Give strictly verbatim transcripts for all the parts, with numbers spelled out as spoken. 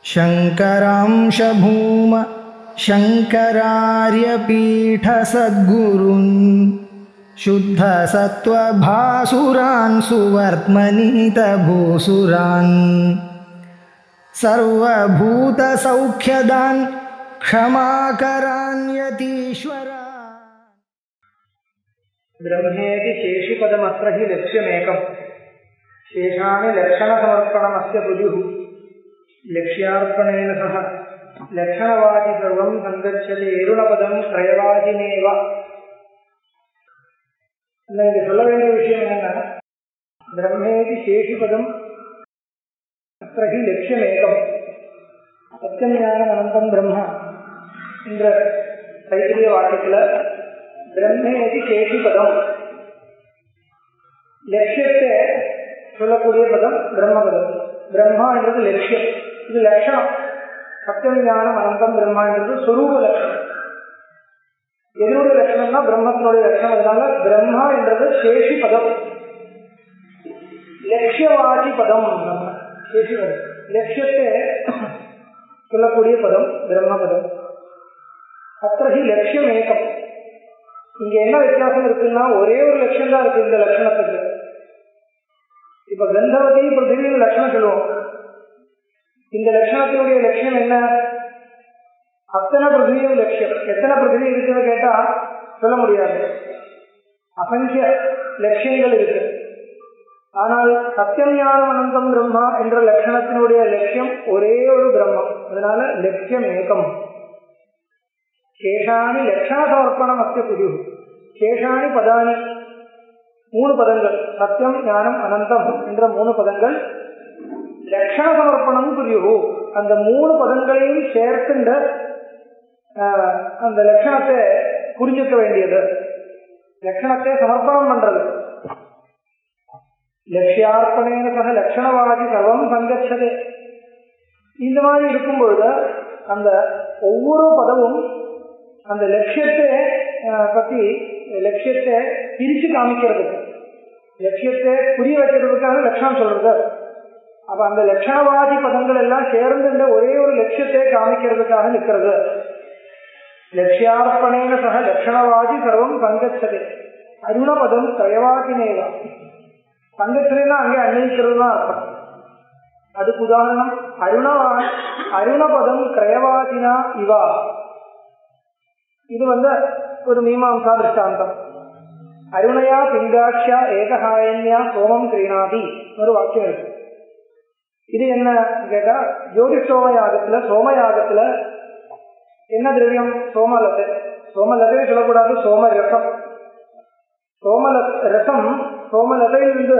शंकरांश भूम शंकरार्यपीठ सद्गुरुन् शुद्ध सत्वभासुरान् सुवर्त्मनीत भूसुरान् सर्वभूत सौख्यदान् क्षमाकरान् यतीश्वरा। ब्रह्मेति शेषिपदमत्र हि लक्ष्यमेकम् शेषाणि लक्षणसमर्पणमस्य पुरुः लक्ष्यार्पणेन सह लक्षणवाचि सर्वं सङ्गच्छति एरुणपदं त्रयवाचिनेव। இங்கே சொல்ல வேண்டிய விஷயம் என்னன்னா, பிரம்மேதி சேஷிபதம் அத்ரஹி லட்சியமேகம் சத்தியம் ஞானம் அனந்தம் பிரம்ம என்ற தைத்திரிய வாக்கியத்தில் பிரம்மேதி சேஷிபதம் லட்சியத்தை சொல்லக்கூடிய பதம் பிரம்மபதம். பிரம்மா என்றது லட்சியம், இது லட்சணம். சத்தியம் ஞானம் அனந்தம் பிரம்மா என்றது சொரூப லட்சணம். எதனுடைய லட்சணம்னா பிரம்மத்தினுடைய லட்சணம். அதனால பிரம்மா என்றது சேஷி பதம், லட்சியவாதி பதம். சேஷி பதம் லட்சியத்தை சொல்லக்கூடிய பதம் பிரம்ம பதம். அத்தகைய லட்சியம் ஏகம். இங்க என்ன வித்தியாசம் இருக்குன்னா, ஒரே ஒரு லட்சம் தான் இருக்கு இந்த லட்சணத்துக்கு. இப்ப கந்தவதி பிருத்திவின்னு லட்சணம் சொல்லுவோம். இந்த லட்சணத்தினுடைய லட்சியம் என்ன? அத்தனை பிருத்திவியும் லட்சியம். எத்தனை பிருத்திவி இருக்குன்னு கேட்டா சொல்ல முடியாது, அசங்கிய லட்சியங்கள் இருக்கு. ஆனால் சத்தியம் ஞானம் அனந்தம் பிரம்மா என்ற லட்சணத்தினுடைய லட்சியம் ஒரே ஒரு பிரம்மம். அதனால லட்சியம் ஏகம். சேஷாணி லட்சண சமர்ப்பணம் அத்திய புது. சேஷாணி பதானி மூணு பதங்கள், சத்தியம் ஞானம் அனந்தம் என்ற மூணு பதங்கள். லட்சண சமர்ப்பணம் புரியுகு, அந்த மூணு பதங்களையும் சேர்த்துண்ட அந்த லட்சணத்தை புரிஞ்சுக்க வேண்டியது, லட்சணத்தை சமர்ப்பணம் பண்றது. லட்சியார்ப்பணேன சக லட்சணவாதி சர்வம் சங்கச்சது. இந்த மாதிரி இருக்கும்பொழுது அந்த ஒவ்வொரு பதமும் அந்த லட்சியத்தை பத்தி லட்சியத்தை பிரிச்சு காமிக்கிறதுக்கு, லட்சியத்தை புரிய வைக்கிறதுக்காக லட்சணம் சொல்றது. அப்ப அந்த லட்சணவாதி பதங்கள் எல்லாம் சேர்ந்து ஒரே ஒரு லட்சியத்தை காமிக்கிறதுக்காக நிற்கிறது. லட்சியார்ப்பணேன சக லட்சணவாதி சர்வம் சங்கச்சது. அருணபதம் திரயவாதினேவா. சங்கச்சதுன்னா அங்கே அன்வயிக்கிறது தான் அர்த்தம். அதுக்கு உதாரணம் அருணவா அருணபதம் கிரயவாதினா இவா. இது வந்து ஒரு மீமாம்சா திருஷ்டாந்தம். அருணையா பிங்காட்சியா ஏகஹாயன்யா சோமம் கிரீணாதி ஒரு வாக்கியம் இருக்கு. இது என்ன கேட்டா, ஜோதிஷோம யாகத்துல சோமயாகத்துல என்ன திரவியம்? சோமலத்தை. சோமலத்தை சொல்லக்கூடாது, சோம ரசம். சோமல ரசம் சோமலதையிலிருந்து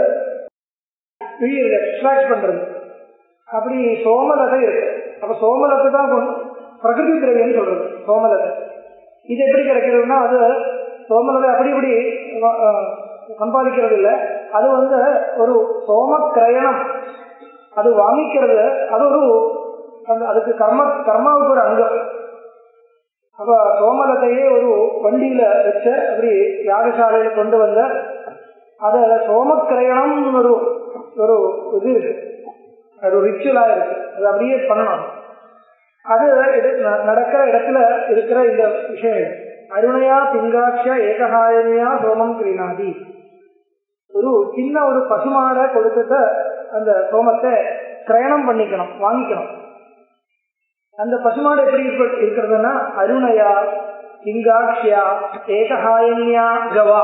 எக்ஸ்ட்ராக்ட் பண்றது. அப்படி சோமலதை இருக்கு. அப்ப சோமலத்தை தான் பிரகிருதி திரவியம் சொல்றது சோமலதை. இது எப்படி கிடைக்கிறதுனா, அது சோமலதை அப்படி இப்படி சம்பாதிக்கிறது இல்லை. அது வந்து ஒரு சோம கிரயணம், அது வாங்கிக்கிறது. அது ஒரு அதுக்கு கர்ம கர்மாவுக்கு ஒரு அங்கம். அப்ப சோமலத்தையே ஒரு வண்டியில வச்ச அப்படி யாகசாலையில கொண்டு வந்த அத சோமக்கிரயணம் ஒரு ஒரு இது இருக்கு, அது ஒரு ரிச்சுவலா இருக்கு. அது அப்படியே பண்ணணும். அது நடக்கிற இடத்துல இருக்கிற இந்த விஷயம். அருணையா பிங்காட்சியா ஏகஹாயனியா சோமம் கிரீணாதி. ஒரு சின்ன ஒரு பசுமாடை கொடுத்துட்டு அந்த சோமத்தை கிரயணம் பண்ணிக்கணும், வாங்கிக்கணும். அந்த பசுமாடு எப்படி இருக்கிறதுனா, அருணையா பிங்காட்சியா ஏகஹாயன்யா கவா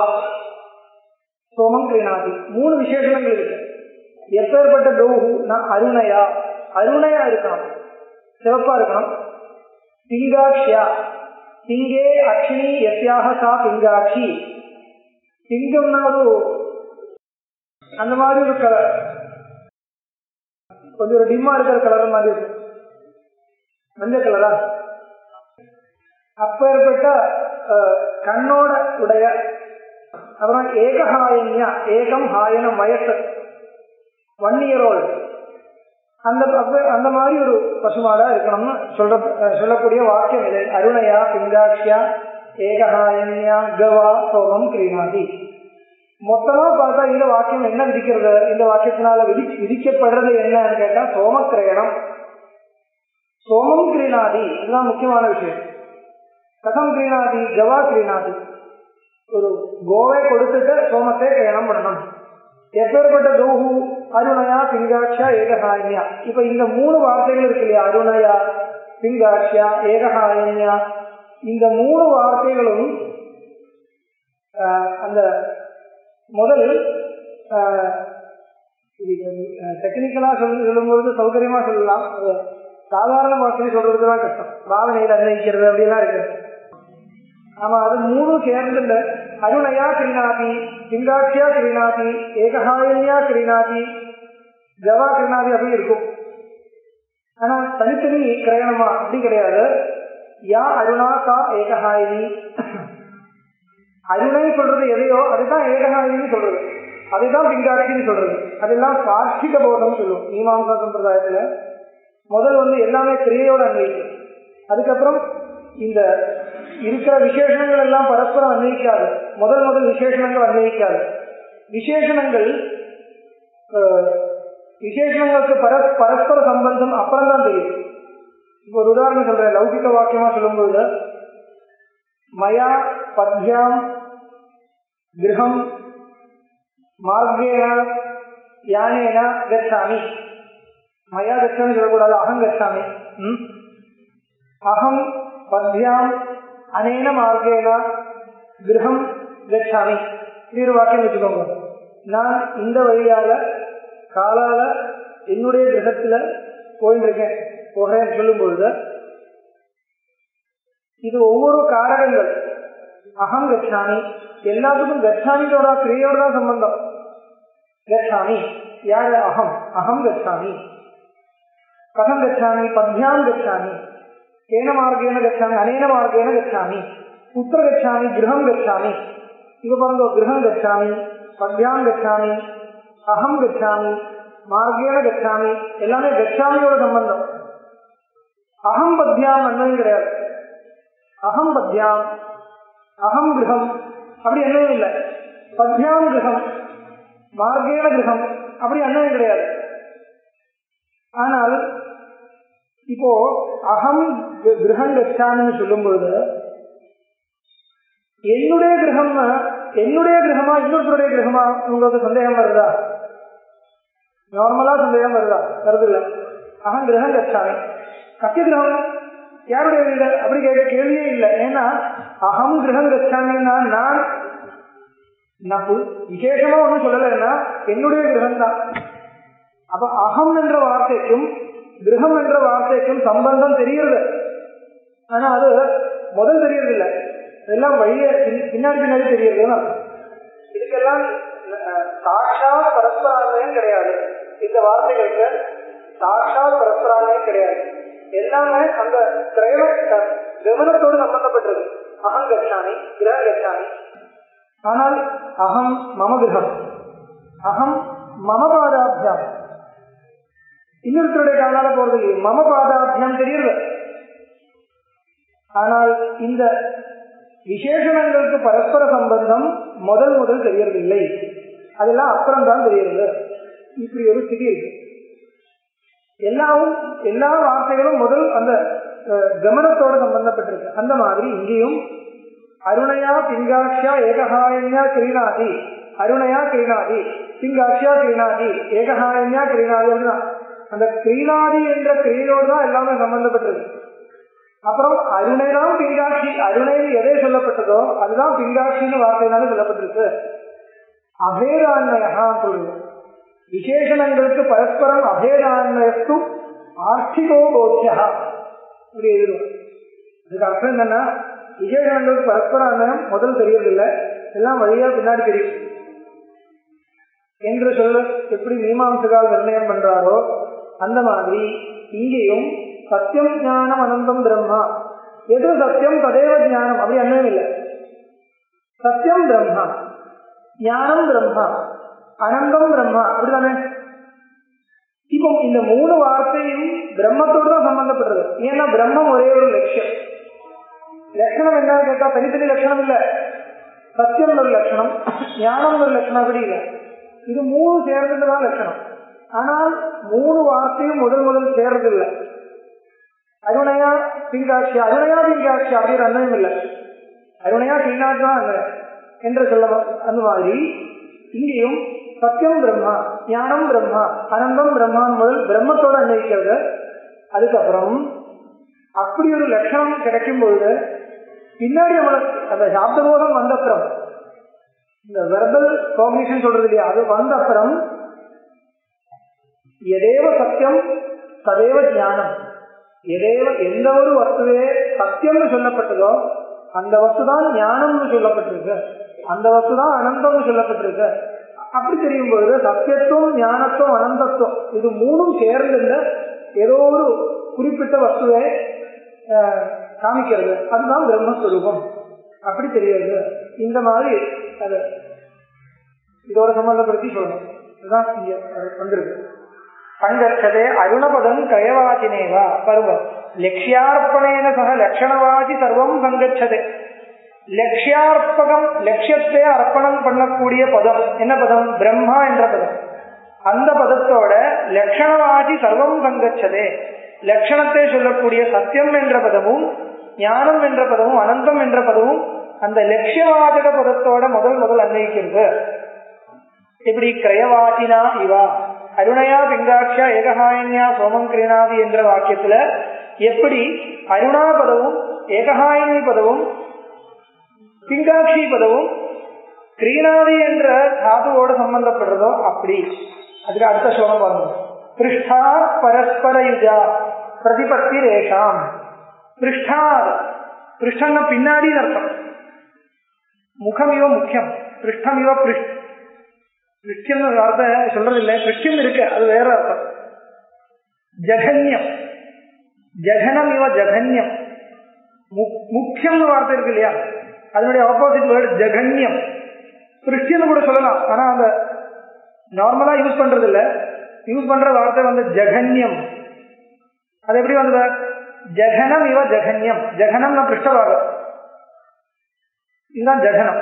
சோமம் கிரீணாதி. மூணு விசேஷங்கள் இருக்கு. எப்பேற்பட்ட கௌஹுனா அருணையா, அருணையா இருக்கணும், சிவப்பா இருக்கணும். பிங்காட்சியா, பிங்கே அக்ஷினி எஸ்யாக சா பிங்காட்சி. பிங்கம்னா ஒரு அந்த மாதிரி ஒரு கலர், கொஞ்சம் ஒரு டிம்மா இருக்கிற கலர் மாதிரி இருக்கு, மஞ்சள் கலரா. அப்பேற்பட்ட கண்ணோட உடைய. அப்புறம் ஏகஹாயன்யா, ஏகம் ஹாயனம் வயசு ஒன் இயர் ஓல்டு. அந்த அந்த மாதிரி ஒரு பசுமாடா இருக்கணும்னு சொல்ற சொல்லக்கூடிய வாக்கியம் இது. அருணையா பிங்காட்சியா ஏகஹாயன்யா கவா சோமம் கிரீணாதி. மொத்தமா பார்த்தா இந்த வாக்கியம் என்ன விதிக்கிறது? இந்த வாக்கியத்தினால விதி விதிக்கப்படுறது என்னன்னு கேட்டா, சோமக்கிரயணம். சோமம் கிரீணாதி, இதுதான் முக்கியமான விஷயம். கதம் கிரீணாதி, கவா கிரீணாதி. ஒரு கோவை கொடுத்துட்டு சோமத்தை கிரயணம் பண்ணணும். எப்பேற்பட்ட கௌஹு, அருணயா பிங்காட்சியா ஏகஹாயன்யா. இப்ப இந்த மூணு வார்த்தைகள் இருக்கு இல்லையா, அருணயா பிங்காட்சியா ஏகஹாயன்யா, இந்த மூணு வார்த்தைகளும் அந்த முதல் டெக்னிக்கலா சொல்லி சொல்லும்போது சௌகரியமா சொல்லலாம், சாதாரண பாஷையை சொல்றதுதான் கஷ்டம். பாவனையில் அன்வைக்கிறது அப்படிலாம் இருக்கு. ஆமா, அது மூணும் சேர்ந்து அருணயா கிரீணாதி, பிங்காட்சியா கிரீணாதி, ஏகஹாயன்யா கிரீணாதி, கவா கிரீணாதி அப்படி இருக்கும். ஆனா தனித்தனி கிரயணமா அப்படி கிடையாது. யா அருணா கா ஏகஹாயினி. அருணை சொல்றது எதையோ அதுதான் ஏகஹாயினி சொல்றது, அதுதான் பிங்காட்சின்னு சொல்றது. அதெல்லாம் கார்ஷிக போதம் சொல்லுவோம் மீமாம்சா சம்பிரதாயத்துல. முதல் வந்து எல்லாமே கிரியையோட அன்வைக்கும். அதுக்கப்புறம் இந்த இருக்கிற விசேஷங்கள் எல்லாம் பரஸ்பரம் அன்வயிக்காது. முதல் முதல் விசேஷணங்கள் அன்வயிக்காது. விசேஷணங்கள் விசேஷணங்களுக்கு பரஸ் பரஸ்பர சம்பந்தம் அப்புறம் தான் தெரியும். இப்போ ஒரு உதாரணம் சொல்றேன், லௌகிக வாக்கியமா சொல்லும்போது மயா பத்யாம் கிரகம் மார்கேன யானேன கச்சாமி. மயா கச்சாமி சொல்லக்கூடாது, அகம் கச்சாமி. அகம் பத்யாம் அனேன மார்கேன கிரகம் கச்சாமி. இது ஒரு வாக்கியம் வச்சுக்கோங்க. நான் இந்த வழியால காலால என்னுடைய கிரகத்துல போயிருக்கேன் போகிறேன் சொல்லும் பொழுது இது ஒவ்வொரு காரகங்கள். அகம் கச்சாமி, எல்லாத்துக்கும் கச்சாமியோட கிரியோட தான் சம்பந்தம். கச்சாமி யாரு? அகம். அகம் கச்சாமி. கதம் கச்சாமி? பத்யாம் கச்சாமி. ஏன மார்கேன கச்சாமி, அனேன மார்கேன கச்சாமி. புத்திர கச்சாமி, கிரகம் கச்சாமி. இது பாருங்க, கிரகம் கச்சாமி, பத்யாம் கச்சாமி, அகம் கச்சாமி, மார்கேன கச்சாமி, எல்லாமே கச்சாமியோட சம்பந்தம். அகம் பத்யாம் அன்வயம் கிடையாது. அகம் பத்யாம், அகம் கிரகம் அப்படி அன்வயம் இல்லை. பத்யாம் கிரகம், மார்கேன கிரகம் அப்படி அன்வயம் கிடையாது. ஆனால் இப்போ அகம் கிரகம் கச்சாமின்னு சொல்லும் பொழுது என்னுடைய கிரகம்னா என்னுடைய கிரகமா இன்னொருத்தருடைய கிரகமா உங்களுக்கு சந்தேகம் வருதா? நார்மலா சந்தேகம் வருதா? வருது இல்லை. அகம் கிரகம் கச்சாமி, கத்திய கிரகம் யாருடைய வீடு அப்படி கேட்க கேள்வியே இல்லை. ஏன்னா அகம் கிரகம் கச்சாமின்னா நான் நான் விசேஷமா ஒன்றும் சொல்லலைன்னா என்னுடைய கிரகம் தான். அப்ப அகம் என்ற வார்த்தைக்கும் கிரகம் என்ற வார்த்தைக்கும் சம்பந்தம் தெரிகிறது. ஆனா அது முதல் தெரியறது இல்லை, இதெல்லாம் வழிய பின்னாடி பின்னாடி தெரியுதுன்னா. இதுக்கெல்லாம் சாட்சா பரஸ்பரான்வயம் கிடையாது. இந்த வார்த்தைகளுக்கு சாட்சா பரஸ்பரான்வயம் கிடையாது. எல்லாமே அந்த திரைவ கவனத்தோடு சம்பந்தப்பட்டது. அகம் கச்சாமி, கிரக கச்சாமி. ஆனால் அகம் மம கிரகம், அகம் மம பாதாபியாம், இன்னொருத்தருடைய காலால போறது இல்லையே, மம பாதாபியாம் தெரியுது. ஆனால் இந்த விசேஷணங்களுக்கு பரஸ்பர சம்பந்தம் முதல் முதல் தெரியறதில்லை, அதெல்லாம் அப்புறம் தான் தெரியுது. இப்படி ஒரு ஸ்திதி இருக்கு. எல்லாவும் எல்லா வார்த்தைகளும் முதல் அந்த கமனத்தோட சம்பந்தப்பட்டிருக்கு. அந்த மாதிரி இங்கேயும் அருணையா பிங்காட்சியா ஏகஹாயன்யா கிரீணாதி, அருணையா கிரீணாதி, பிங்காட்சியா கிரீணாதி, ஏகஹாயன்யா கிரீணாதி அப்படின்னா அந்த கிரீணாதி என்ற கிரியோடு தான் எல்லாமே சம்பந்தப்பட்டிருக்கு. அப்புறம் அருணை தான் பிங்காட்சி, அருணை எதை சொல்லப்பட்டதோ அதுதான் பிங்காட்சின்னு வார்த்தையினால சொல்லப்பட்டிருக்கு. அபேதான்மயா சொல்லுது. விசேஷணங்களுக்கு பரஸ்பரம் அபேதான்மயத்து ஆர்த்திகோ போத்தியா இப்படி எழுதுவோம். அதுக்கு அர்த்தம் என்னன்னா விசேஷணங்களுக்கு பரஸ்பர அன்வயம் முதல் தெரியறதில்லை, எல்லாம் வழியா பின்னாடி தெரியும் என்று சொல்ல எப்படி மீமாம்சகால் நிர்ணயம் பண்றாரோ அந்த மாதிரி இங்கேயும் சத்தியம் ஞானம் அனந்தம் பிரம்மா, எது சத்தியம் ததேவ ஞானம் அப்படி அன்வயம் இல்லை. சத்தியம் பிரம்மா, ஞானம் பிரம்மா, அனந்தம் பிரம்மா அப்படிதானே. இப்போ இந்த மூணு வார்த்தையும் பிரம்மத்தோடு தான் சம்பந்தப்படுறது. ஏன்னா பிரம்மம் ஒரே ஒரு லட்சியம். லட்சணம் என்னன்னு கேட்டா தனித்தனி லட்சணம் இல்லை. சத்தியம் ஒரு லட்சணம், ஞானம் ஒரு லட்சணம் அப்படி இல்லை. இது மூணு சேர்ந்ததுதான் லட்சணம். ஆனால் மூணு வார்த்தையும் முதல் முதல் சேர்றதில்லை. அருணையா பிங்காட்சி, அருணையா பிங்காட்சி அப்படிங்கிற அன்வயம் இல்லை, அருணையா கிரீணாட்சி தான் அன்வயம் என்று சொல்ல. அந்த மாதிரி இங்கேயும் சத்தியம் பிரம்மா, ஞானம் பிரம்மா, அனந்தம் பிரம்மான் முதல் பிரம்மத்தோடு அன்வயிக்கிறது. அதுக்கப்புறம் அப்படி ஒரு லட்சணம் கிடைக்கும் பொழுது பின்னாடி நம்மளுக்கு அந்த சாப்தபோதம் வந்த அப்புறம், இந்த வெர்பல் காம்பினேஷன் சொல்றது இல்லையா, அது வந்த அப்புறம் எதேவ சத்தியம் சதேவ ஞானம், எதேவ எந்த ஒரு வஸ்துவே சத்தியம்னு சொல்லப்பட்டதோ அந்த வஸ்துதான் ஞானம்னு சொல்லப்பட்டிருக்கு, அந்த வஸ்துதான் அனந்தம்னு சொல்லப்பட்டிருக்கு. அப்படி தெரியும் பொழுது சத்தியத்துவம் ஞானத்துவம் அனந்தத்துவம் இது மூணும் சேர்ந்துள்ள ஏதோ ஒரு குறிப்பிட்ட வஸ்துவை காமிக்கிறது, அதுதான் பிரம்மஸ்வரூபம் அப்படி தெரியாது. இந்த மாதிரி அது இதோட சம்பந்தப்படுத்தி சொல்லணும். இதுதான் இங்க வந்திருக்கு. சங்கர்ஷதே அருணபதம் கயவாச்சினேவா பருவம் லட்சியார்ப்பணேன சக லட்சணவாதி சர்வம் சங்கச்சதே. லட்சியார்ப்பகம், லட்சியத்தை அர்ப்பணம் பண்ணக்கூடிய பதம் என்ன பதம்? பிரம்மா என்ற பதம். அந்த பதத்தோட லட்சணவாதி சர்வம் சங்கச்சதே, லட்சணத்தை சொல்லக்கூடிய சத்தியம் என்ற பதமும் ஞானம் என்ற பதமும் அனந்தம் என்ற பதமும் அந்த லட்சியவாதக பதத்தோட முதல் முதல் அன்வயிக்கிறது. இப்படி கிரயவாசினா இவா அருணையா பிங்காட்சியா ஏகஹாயன்யா சோமம் கிரீணாதி என்ற வாக்கியத்துல எப்படி அருணா பதவும் ஏகஹாயனி பதவும் பிங்காட்சி பதவும் கிரீணாதி என்ற தாதுவோட சம்பந்தப்படுறதோ அப்படி. அதுக்கு அடுத்த ஸ்லோகம் பாருங்க. பிருஷ்டா பரஸ்பர யுஜா பிரதிபத்தி ரேஷாம். பிருஷ்டா, பிருஷ்டம்னா பின்னாடி அர்த்தம். முகம் இவ முக்கியம், பிருஷ்டம் இவ பிருஷ்ட பிருஷ்யம் வார்த்தை சொல்றது இல்லை, பிருஷ்யம் இருக்கு அது வேற அர்த்தம். ஜகன்யம், ஜகனம் இவ ஜகன்யம். முக்கியம் வார்த்தை இருக்கு இல்லையா, அதனுடைய ஆப்போசிட் வேர்டு ஜகன்யம். பிருஷ்யம் கூட சொல்லலாம், ஆனா அந்த நார்மலா யூஸ் பண்றது இல்ல, யூஸ் பண்ற வார்த்தை வந்து ஜகன்யம். அது எப்படி வந்தது? ஜகனம் இவ ஜகன்யம். ஜகனம் பிருஷ்டவாதம், இதுதான் ஜகனம்.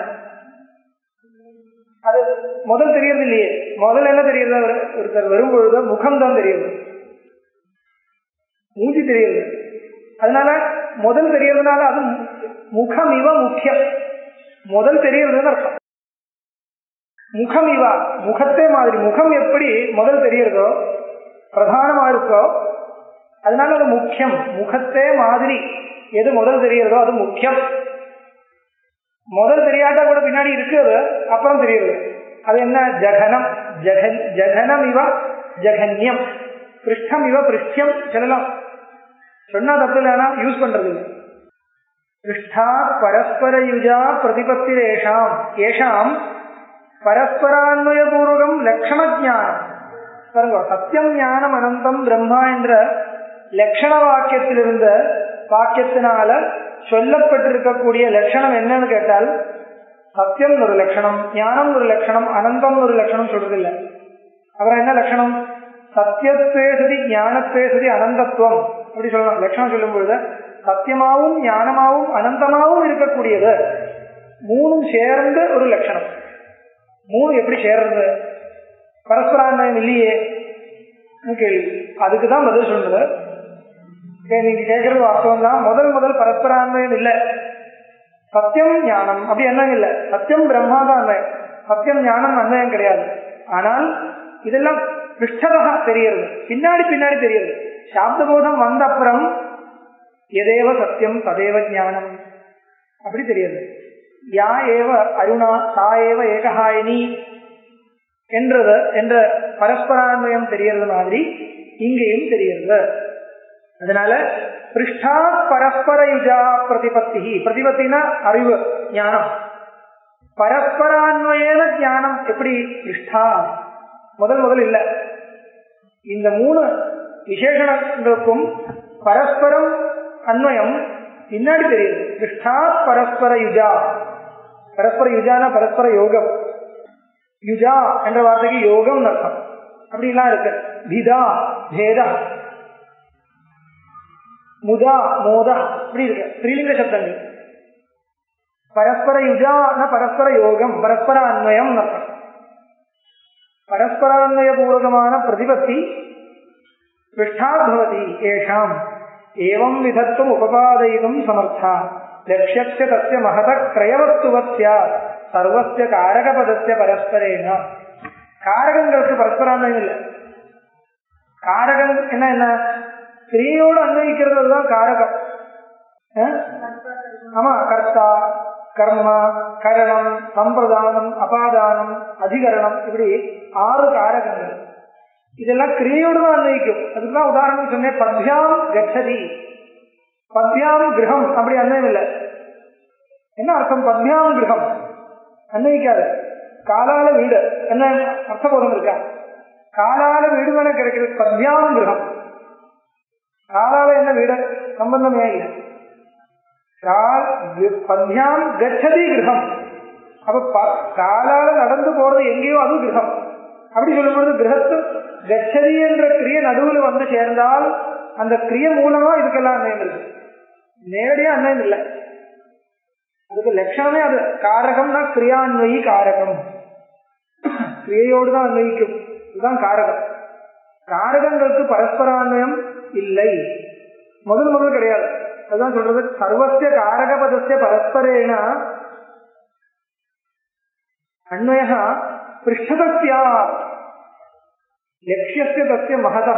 அது முதல் தெரியறது இல்லையே, முதல் என்ன தெரியுது? ஒருத்தர் வரும்பொழுது முகம் தான் தெரியுது, மூஞ்சி தெரியுது. அதனால முதல் தெரியறதுனால அது முகம் இவ முக்கியம், முதல் தெரியறதுன்னு அர்த்தம். முகம் இவா, முகத்தே மாதிரி, முகம் எப்படி முதல் தெரியறதோ பிரதானமா இருக்கோ அதனால அது முக்கியம். முகத்தே மாதிரி எது முதல் தெரியறதோ அது முக்கியம். முதல் தெரியாட்டா கூட பின்னாடி இருக்குது, அப்புறம் தெரியுது. அது என்ன? ஜகனம். ஜகன் ஜகனம் இவ ஜகன்யம். பிருஷ்டம் இவ பிருஷ்யம் சொல்லலாம், சொன்னா தப்பு இல்லைன்னா யூஸ் பண்றது. பிருஷ்டா பரஸ்பர யுஜா பிரதிபத்தி ஏஷாம். ஏஷாம் பரஸ்பரான்வயபூர்வகம் லட்சண ஜானம். பாருங்க, சத்தியம் ஞானம் அனந்தம் பிரம்மா என்ற லட்சண வாக்கியத்திலிருந்த வாக்கியத்தினால சொல்லப்பட்டிருக்கக்கூடிய லட்சணம் என்னன்னு கேட்டால், சத்தியம் ஒரு லட்சணம், ஞானம் ஒரு லட்சணம், அனந்தம் ஒரு லட்சணம் சொல்றது இல்லை. அப்புறம் என்ன லட்சணம்? சத்தியத்தே சதி ஞானத்தே சதி அனந்தத்துவம் அப்படி சொல்லணும். லட்சணம் சொல்லும் பொழுது சத்தியமாவும் ஞானமாவும் அனந்தமாவும் இருக்கக்கூடியது மூணும் சேர்ந்த ஒரு லட்சணம். மூணு எப்படி சேர்றது? பரஸ்பரான்வயம் இல்லையே கேள்வி. அதுக்குதான் பதில் சொல்றது. நீங்க கேட்கறது வாஸ்தவம் தான். முதல் முதல் பரஸ்பரான்வயம் இல்லை, சத்தியம் ஞானம் அப்படி என்ன இல்லை. சத்தியம் பிரம்மா தான் அன்வயம், சத்தியம் ஞானம் அன்வயம் கிடையாது. ஆனால் இதெல்லாம் பிருஷ்டதா தெரியறது, பின்னாடி பின்னாடி தெரியறது. சாப்தபோதம் வந்த அப்புறம் எதேவ சத்தியம் ததேவ ஞானம் அப்படி தெரியுது. யா ஏவ அருணா சா ஏவ ஏகஹாயினி என்றது என்ற பரஸ்பரான்வயம் தெரியறது மாதிரி இங்கேயும் தெரியுது. அதனால பிருஷ்டா பரஸ்பர யுஜா பிரதிபத்தி. பிரதிபத்தினா அறிவு ஞானம், பரஸ்பரான்வயன ஞானம் எப்படி? பிருஷ்டா முதல் முதல் இல்ல. இந்த மூணு விசேஷணங்களுக்கும் பரஸ்பரம் அன்வயம் பின்னாடி தெரியுது. பிருஷ்டா பரஸ்பர யுஜா. பரஸ்பர யுஜானா பரஸ்பர யோகம். யுஜா என்ற வார்த்தைக்கு யோகம் அர்த்தம். அப்படி எல்லாம் இருக்கு. விதா பேதா முதா மோதா அப்படி இருக்கு ஸ்ரீலிங்க சப்தங்கள். பரஸ்பர யுஜான பரஸ்பர யோகம், பரஸ்பர அன்வயம் அர்த்தம். பரஸ்பரான்வய பூர்வகமான பிரதிபத்தி பிருஷ்டா பவதி ஏஷாம். ஏவம் விதத்துவம் உபபாதயிதும் சமர்த்தா லக்ஷ்யஸ்ய தஸ்ய மகத கிரயவஸ்துவத்யா சர்வஸ்ய காரகபதஸ்ய பரஸ்பரேன. காரகங்களுக்கு பரஸ்பரான்வயம் இல்லை. காரகம் என்ன என்ன கிரியையோடு அன்வயிக்கிறது தான் காரகம். ஆமா, கர்த்தா, கர்மா, கரணம், சம்பிரதானம், அபாதானம், அதிகரணம், இப்படி ஆறு காரகங்கள். இதெல்லாம் கிரியையோடு தான் அன்வயிக்கும். அதுக்குதான் உதாரணம் சொன்னேன், பத்யாம் கச்சதி, பத்யாம் கிரகம், அப்படி அன்வயம் இல்லை. என்ன அர்த்தம்? பத்யாம் கிரகம் அன்வயிக்காது. காலால வீடு என்ன அர்த்தபோதம் இருக்கா? காலால வீடு தானே கிடைக்கிறது. பத்யாம் கிரகம், காலால என்ன வீடு சம்பந்தமே இல்லை. பத்யாம் கச்சதி கிரகம், அப்ப காலால நடந்து போறது எங்கேயோ அது கிரகம். அப்படி சொல்லும் பொழுது கிரகத்து கச்சதி என்ற கிரிய நடுவில் வந்து சேர்ந்தால் அந்த கிரிய மூலமா இதுக்கெல்லாம் அன்வயம் இருக்கு. நேரடியா அன்வயம் இல்லை. அதுக்கு லட்சணமே அது. காரகம்னா கிரியான்வயி காரகம், கிரியையோடு தான் அன்வயிக்கும். இதுதான் காரகம். காரகங்களுக்கு பரஸ்பரான்வயம் இல்லை, முதல் முதல் கிடையாது. அதுதான் சொல்றது, சர்வஸ்ய காரகபதஸ்ய பரஸ்பரேன அன்வய பிருஷ்டதஸ்யா லக்ஷ்யஸ்ய தஸ்ய மகதः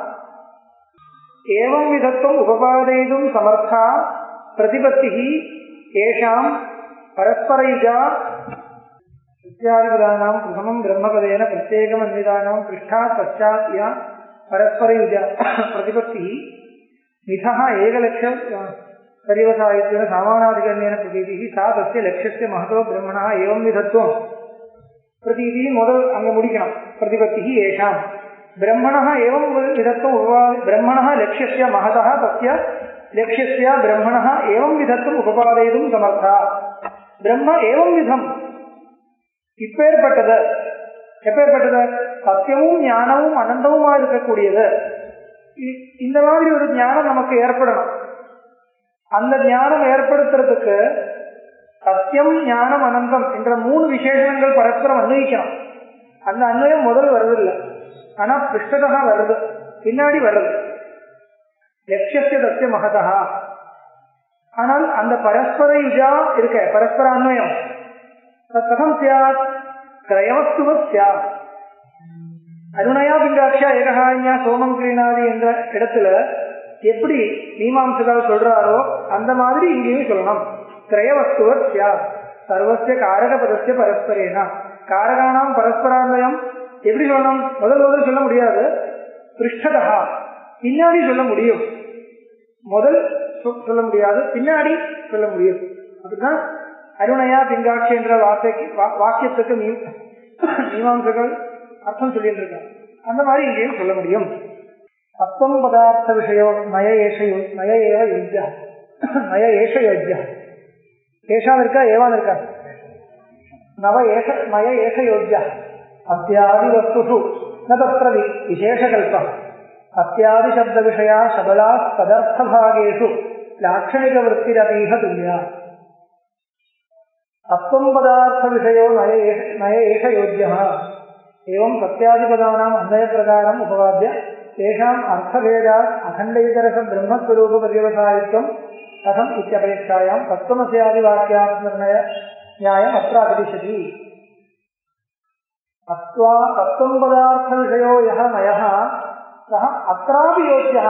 ஏவம் விதத்துவம் உபபாதயிதும் சமர்த்தா பிரதிபத்திः ஏஷாம் பரஸ்பரயுஜா இத்யாதிபதானாம் பிரதமம் பிரம்மபதேன பிரத்யேகம் அன்விதானாம் பிருஷ்டாத் பశ్చాத் யா பரஸ்பரயுஜா பிரதிபத்திः மிதः ஏகலட்ச பரிவசாயித்வேன சாமானாதிகரண்யேன பிரதீதிः சா தஸ்ய லக்ஷ்யஸ்ய மகதோ பிரம்மணः ஏவம் விதத்துவம் பிரதீதி முதல் அங்க முடிக்கணும். பிரதிபத்திः ஏஷாம் பிரம்மணः ஏவம் விதத்துவம் உபபாத பிரம்மணः லக்ஷ்யஸ்ய மகதः தஸ்ய லக்ஷ்யஸ்ய பிரம்மணः ஏவம் விதத்துவம் உபபாதயிதும் சமர்த்தா. பிரம்ம ஏவம் விதம் இப்பேற்பட்டது. எப்பேற்பட்டது? சத்தியமும் ஞானமும் அனந்தமுமா இருக்கக்கூடியது. இந்த மாதிரி ஒரு ஞானம் நமக்கு ஏற்படணும். அந்த ஞானம் ஏற்படுத்துறதுக்கு சத்தியம், ஞானம், அனந்தம் என்ற மூணு விசேஷங்கள் பரஸ்பரம் அன்வயிக்கணும். அந்த அன்வயம் முதல் வருதில்லை, ஆனா பிருஷ்டதா வருது, பின்னாடி வருது. லட்சியஸ்ய தஸ்ய மகதா. ஆனால் அந்த பரஸ்பர யுஜா இருக்க, பரஸ்பர அன்வயம் கதம் சியாத்? கிரயவஸ்துவத் சியாத். அருணையா பிண்டாட்சியா ஏகஹான்யா சோமம் கிரீணாதி என்ற இடத்துல எப்படி மீமாம்சகால் சொல்றாரோ அந்த மாதிரி இங்கேயும் சொல்லணும். கிரயவஸ்துவத் சியாத் சர்வஸ்ய காரகபதஸ்ய பரஸ்பரேனா. காரகானாம் பரஸ்பரான்வயம் எப்படி சொல்லணும்? முதல் முதல் சொல்ல முடியாது, பிருஷ்டதா பின்னாடி சொல்ல முடியும். முதல் சொல்ல முடியாது, பின்னாடி சொல்ல முடியும். அதுதான் அருணையா பிங்காட்சி என்ற வார்த்தைக்கு வாக்கியத்துக்கு மீமாம்சகள் அர்த்தம் சொல்லிட்டு இருக்காங்க. அந்த மாதிரி இங்கேயும் சொல்ல முடியும். தத்துவம் பதார்த்த விஷயோ நய ஏஷ நய ஏவ யோஜ்யா நய ஏஷ யோஜ்யா. ஏஷான் இருக்கா, ஏவான் இருக்கா? நவ ஏஷ நய ஏஷ யோஜ்யா. அத்தியாதி வஸ்து நத்திர விசேஷகல்பம். அத்தியாதி சப்த விஷயா சபலா பதார்த்த பாகேஷு லாட்சணிக விற்த்திரதீக துல்யா. தத்துவம் பதார்த்த விஷயோ நய நய ஏஷ யோஜ்யா. एवं सत्यादिपदानाम् अन्वयप्रकारम् उपवाद्य तेषाम् अर्थभेदात् अखण्डैतरस ब्रह्मस्वरूपपर्यवसायित्वं कथम् इत्यपेक्षायां तत्त्वमस्यादिवाक्यात्मनिर्णय न्यायम् अत्र अतिरिष्यति. अत्वा तत्त्वं पदार्थविषयो यः नयः सः अत्रापि योग्यः.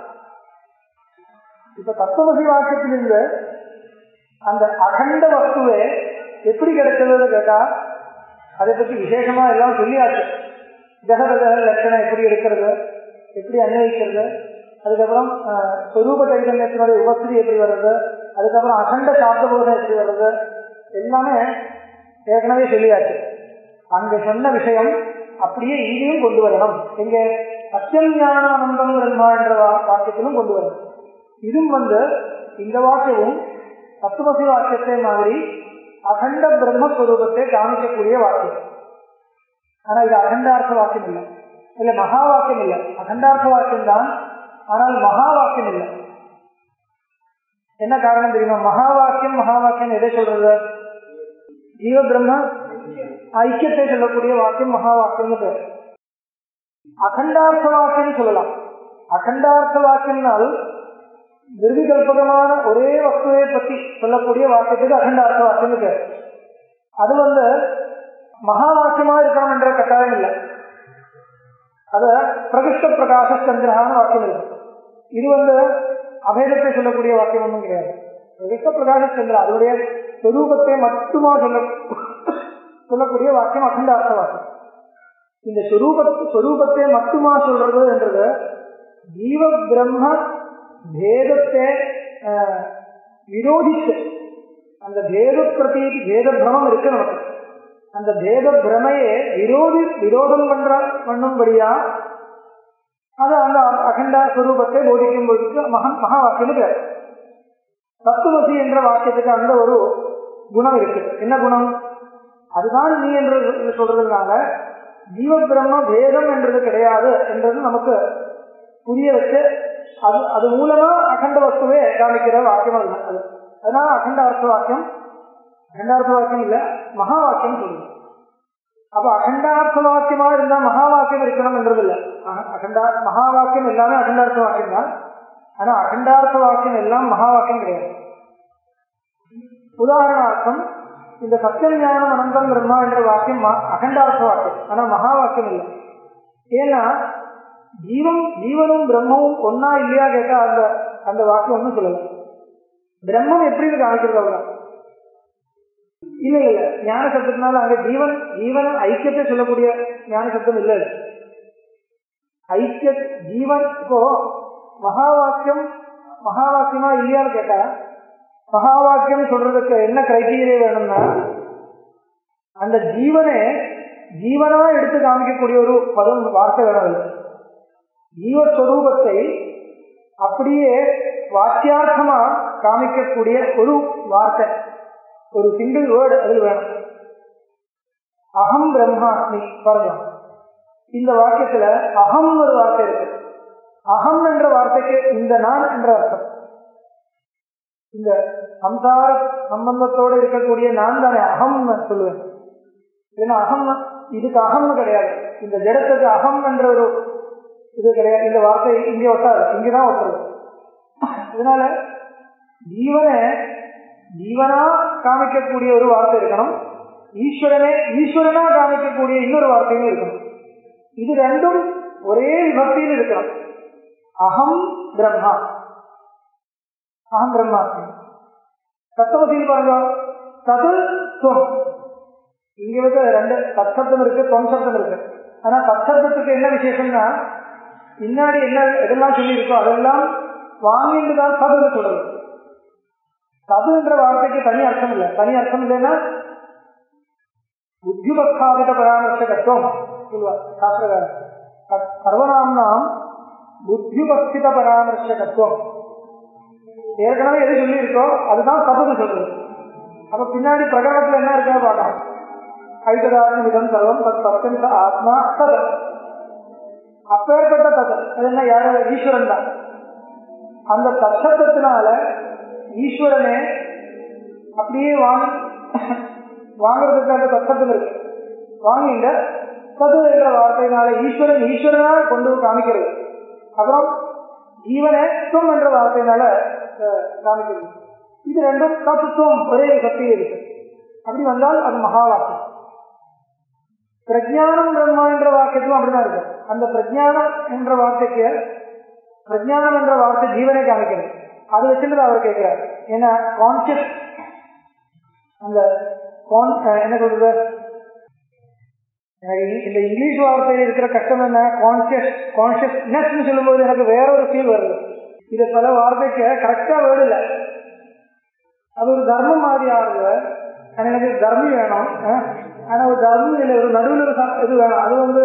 இப்ப தத்துவமசி வாக்கியத்திலிருந்து அந்த அகண்ட வஸ்துவே எப்படி கிடைச்சதுன்னு கேட்டா அதை பற்றி விசேஷமா எல்லாம் சொல்லியாச்சு. ஜெகத லட்சணம் எப்படி இருக்கிறது, எப்படி அன்வயிக்கிறது, அதுக்கப்புறம் ஸ்வரூப சைதன்யத்தினுடைய உபஸ்திரி எப்படி வர்றது, அதுக்கப்புறம் அகண்ட சாப்தபோதம் எப்படி வர்றது, எல்லாமே ஏற்கனவே சொல்லியாச்சு. அங்க சொன்ன விஷயம் அப்படியே இங்கேயும் கொண்டு வரணும். எங்க சத்தியம் ஞானம் அனந்தம் பிரம்மா என்ற வாக்கியத்திலும் கொண்டு வரணும். இதுவும் வந்து இந்த வாக்கியமும் தத்துவசி வாக்கியத்தை மாதிரி அகண்ட பிரம்மஸ்வரூபத்தை காமிக்கக்கூடிய வாக்கியம். ஆனா இது அகண்டார்த்த வாக்கியம் இல்லை, இல்ல மகா வாக்கியம் இல்லை. அகண்டார்த்த வாக்கியம் தான், ஆனால் மகா வாக்கியம் இல்லை. என்ன காரணம் தெரியுமா? மகா வாக்கியம் மகா வாக்கியம் எதை சொல்றது? ஜீவ பிரம்ம ஐக்கியத்தை சொல்லக்கூடிய வாக்கியம் மகா வாக்கியம் பேர். அகண்டார்த்த வாக்கியம் சொல்லலாம். அகண்டார்த்த வாக்கியம்னால் நிர்விகல்பகமான ஒரே வஸ்துவை பற்றி சொல்லக்கூடிய வாக்கியத்துக்கு அகண்டார்த்த வாக்கியம் பேர். அது வந்து மகா வாக்கியமா இருக்கணும் என்ற கட்டாயம் இல்லை. அது பிரகிருஷ்ட பிரகாச சந்திரகான வாக்கியம் இருக்கு. இது வந்து அபேதத்தை சொல்லக்கூடிய வாக்கியம் ஒன்றும் கிடையாது. பிரகிருஷ்ட பிரகாச சந்திரா அதனுடைய சொரூபத்தை மட்டுமா சொல்ல சொல்லக்கூடிய வாக்கியம் அகண்டார்த்த வாக்கியம். இந்த சொரூப சொரூபத்தை மட்டுமா சொல்றது என்றது ஜீவ பிரம்ம பேதத்தை விரோதித்து அந்த பேத பிரதி பேத பிரமம் இருக்கு நமக்கு. அந்த பேத பிரமையை விரோதி விரோதம் பண்ற பண்ணும்படியா அது அந்த அகண்டா ஸ்வரூபத்தை போதிக்கும் பொழுது மகன் மகா வாக்கியம் பேர். தத்துவசி என்ற வாக்கியத்துக்கு அந்த ஒரு குணம் இருக்கு. என்ன குணம்? அதுதான் நீ என்று சொல்றதுனால ஜீவ பிரம்ம பேதம் என்றது கிடையாது என்றது நமக்கு புரிய வச்சு அது அது மூலமா அகண்ட வஸ்துவே காமிக்கிற வாக்கியம் அது. அது அதனால அகண்டார்த்த வாக்கியம் அகண்டார்த்த வாக்கியம் இல்ல மகா வாக்கியம் சொல்லுது. அப்ப அகண்டார்த்த வாக்கியமா இருந்தா மகா வாக்கியம் இருக்கணும் என்றது இல்லை. அகண்டா மகா வாக்கியம் எல்லாமே அகண்டார்த்த வாக்கியம் தான். ஆனா அகண்டார்த்த வாக்கியம் எல்லாம் மகா வாக்கியம் கிடையாது. உதாரணார்த்தம் இந்த சத்தியம் ஞானம் அனந்தம் பிரம்மா என்ற வாக்கியம் அகண்டார்த்த வாக்கியம், ஆனா மகா வாக்கியம் இல்லை. ஏன்னா ஜீவம் ஜீவனும் பிரம்மமும் ஒன்னா இல்லையா கேட்டா அந்த அந்த வாக்கியம் ஒன்றும் சொல்லல. பிரம்மம் எப்படி காமிக்கிறது அவ்வளோ இல்ல இல்ல ஞான சப்தத்தினால அங்க ஜீவன் ஜீவன் ஐக்கியத்தை சொல்லக்கூடிய ஞான சப்தம் இல்லை. ஐக்கிய ஜீவன் இப்போ மகா வாக்கியம் மகா வாக்கியமா இல்லையான்னு கேட்டா மகா வாக்கியம் சொல்றதுக்கு என்ன கிரைட்டீரியா வேணும்னா அந்த ஜீவனே ஜீவனா எடுத்து காமிக்கக்கூடிய ஒரு பதம் வார்த்தை வேணவில்லை. ஜீவஸ்வரூபத்தை அப்படியே வாக்கியார்த்தமா காமிக்கக்கூடிய ஒரு வார்த்தை, ஒரு சிங்கிள் வேர்டு அதில் வேணும். அகம் பிரம்மாஸ்மி பாருங்க, இந்த வாக்கியத்துல அகம் ஒரு வார்த்தை இருக்கு. அகம் என்ற வார்த்தைக்கு இந்த நான் என்ற அர்த்தம். இந்த சம்சார சம்பந்தத்தோடு இருக்கக்கூடிய நான் தானே அகம் சொல்லுவேன். ஏன்னா அகம் இதுக்கு அகம் கிடையாது. இந்த ஜடத்துக்கு அகம் என்ற ஒரு இது கிடையாது. இந்த வார்த்தை இங்கே ஒட்டாது, இங்கதான் ஒட்டுறது. இதனால ஜீவனை ஜீவனா காமிக்கக்கூடிய ஒரு வார்த்தை இருக்கணும், ஈஸ்வரனே ஈஸ்வரனா காமிக்கக்கூடிய இன்னொரு வார்த்தையும் இருக்கணும். இது ரெண்டும் ஒரே விபக்தியில் இருக்கணும். அகம் பிரம்மா அகம் பிரம்மாஸ்மி. தத்துவத்தில் பாருங்க, தது துவம். இங்க வந்து ரெண்டு தற்சப்தம் இருக்கு, துவம் சப்தம் இருக்கு. ஆனா தற்சப்தத்துக்கு என்ன விசேஷம்னா முன்னாடி என்ன எதெல்லாம் சொல்லியிருக்கோ அதெல்லாம் வாங்கிட்டு தான் ததுன்னு சொல்றது. தது என்ற வார்த்தைக்கு தனி அர்த்தம் இல்லை. தனி அர்த்தம் இல்லைன்னா புத்திபக்ஷாபித பராமர்சகத்துவம் சொல்லுவார் சாஸ்திரகாரர். சர்வநாம்னாம் புத்திபக்ஷித பராமர்சகத்துவம். ஏற்கனவே எது சொல்லி இருக்கோ அதுதான் ததுன்னு சொல்றது. அப்ப பின்னாடி பிரகடனத்துல என்ன இருக்கா பார்க்கலாம். ஐதராஜன் விதம் சர்வம் தத் சத்தியம் ச ஆத்மா தது. அப்பேற்பட்ட தது அது என்ன? யாரு? ஈஸ்வரன் தான். அந்த தத்சப்தத்தினால ஈஸ்வரனே அப்படியே வாங்கி வாங்குறதுக்கு அந்த தத்சப்தம் இருக்கு. வாங்கிங்க தது என்ற வார்த்தையினால ஈஸ்வரன் ஈஸ்வரனா கொண்டு காமிக்கிறது. அப்புறம் ஜீவனே துவம் என்ற வார்த்தையினால காமிக்கிறது. இது ரெண்டும் தத்துவம் ஒரே சக்தியில் இருக்கு. அப்படி வந்தால் அது மகா வாக்கியம். பிரஜானம் பிரம்மா என்ற வாக்கியத்தும் அப்படிதான் இருக்கு. அந்த பிரஜானம் என்ற வார்த்தைக்கு பிரஜானம் என்ற வார்த்தை ஜீவனை காமிக்கிறது. அது வச்சுட்டு அவர் கேட்கிறார். ஏன்னா கான்சியஸ் அந்த என்ன சொல்றது, இந்த இங்கிலீஷ் வார்த்தையில் இருக்கிற கஷ்டம் என்ன, கான்சியஸ் கான்சியஸ்னஸ் சொல்லும்போது எனக்கு வேற ஒரு ஃபீல் வருது. இது பல வார்த்தைக்கு கரெக்டா வேர்டு இல்லை. அது ஒரு தர்மம் மாதிரி ஆகுது. எனக்கு தர்மி வேணும், ஆனா ஒரு தர்மம் இல்லை, ஒரு நடுவில் ஒரு இது வேணும். அது வந்து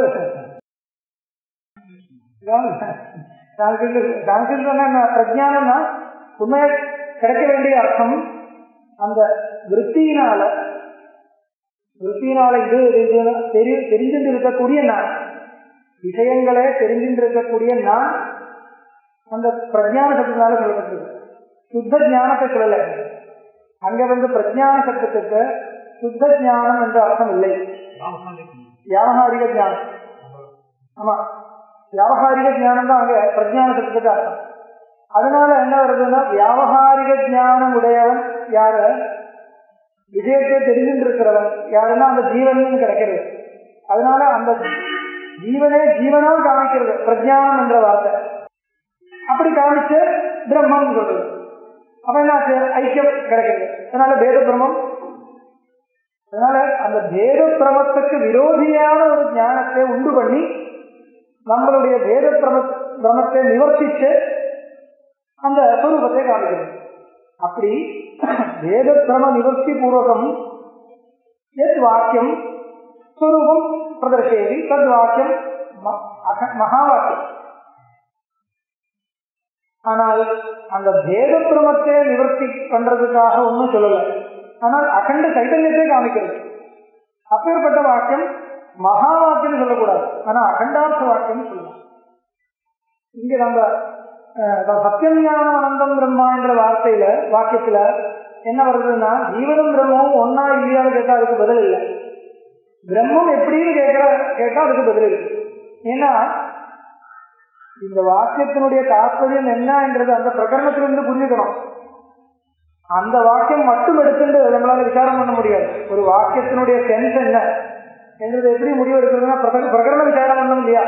பிரஜானம்னா உண்மையா கிடைக்க வேண்டிய அர்த்தம் அந்த விற்பியினால விற்பியினால இது தெரி தெரிஞ்சிட்டு இருக்கக்கூடிய நான், விஷயங்களே தெரிஞ்சிட்டு இருக்கக்கூடிய நான் அந்த பிரஜான சப்தத்தினால சொல்லப்பட்டிருக்கு. சுத்த ஞானத்தை சொல்லலை. அங்க வந்து பிரஜான சப்தத்துக்கு சுத்த ஞானம் என்ற அர்த்தம் இல்லை. வியாவகாரிக ஞானம். ஆமா, வியாவகாரிக ஞானம் தான் அங்க பிரஜான சப்தத்துக்கு அர்த்தம். அதனால என்ன வருதுன்னா வியாவகாரிக ஞானம் உடையவன் யாரு, விஷயத்தை தெரிஞ்சுட்டு இருக்கிறவன் யாருன்னா அந்த ஜீவன் கிடைக்கிறது. அதனால அந்த ஜீவனே ஜீவனா காமிக்கிறது பிரஜானம் என்ற வார்த்தை. அப்படி காமிச்சு பிரம்மம் சொல்றது. அப்ப என்னாச்சு, ஐக்கியம் கிடைக்கிறது. அதனால பேத பிரமம். அதனால அந்த பேத பிரமத்துக்கு விரோதியான ஒரு ஞானத்தை உண்டு பண்ணி நம்மளுடைய பேத பிரம பிரமத்தை நிவர்த்திச்சு அந்த ஸ்வரூபத்தை காமிக்கிறது. அப்படி வேத பிரம நிவர்த்தி பூர்வகம் எத் வாக்கியம் ஸ்வரூபம் பிரதர்ஷயதி தத் வாக்கியம் மகா வாக்கியம். ஆனால் அந்த வேத பிரமத்தை நிவர்த்தி பண்றதுக்காக ஒன்றும் சொல்லலை, ஆனால் அகண்ட சைதன்யத்தை காமிக்கிறது. அப்பேற்பட்ட வாக்கியம் மகா வாக்கியம் சொல்லக்கூடாது, ஆனா அகண்டார்த்த வாக்கியம் சொல்லலாம். இங்க நம்ம சத்தியம் ஞானம் அனந்தம் பிரம்மா என்ற வார்த்தையில வாக்கியத்துல என்ன வருதுன்னா, ஜீவனும் பிரம்மமும் ஒன்னா இல்லையான்னு கேட்டா அதுக்கு பதில் இல்லை, பிரம்மம் எப்படின்னு கேட்கிற கேட்டா அதுக்கு பதில் இருக்கு. ஏன்னா இந்த வாக்கியத்தினுடைய தாற்பயம் என்னன்றது அந்த பிரகரணத்திலிருந்து புரிஞ்சுக்கணும். அந்த வாக்கியம் மட்டும் எடுத்துட்டு நம்மளால விசாரம் பண்ண முடியாது. ஒரு வாக்கியத்தினுடைய சென்ஸ் என்ன என்றது எப்படி முடிவு எடுக்கிறதுனா பிரகரண விசாரம் பண்ணணும் இல்லையா.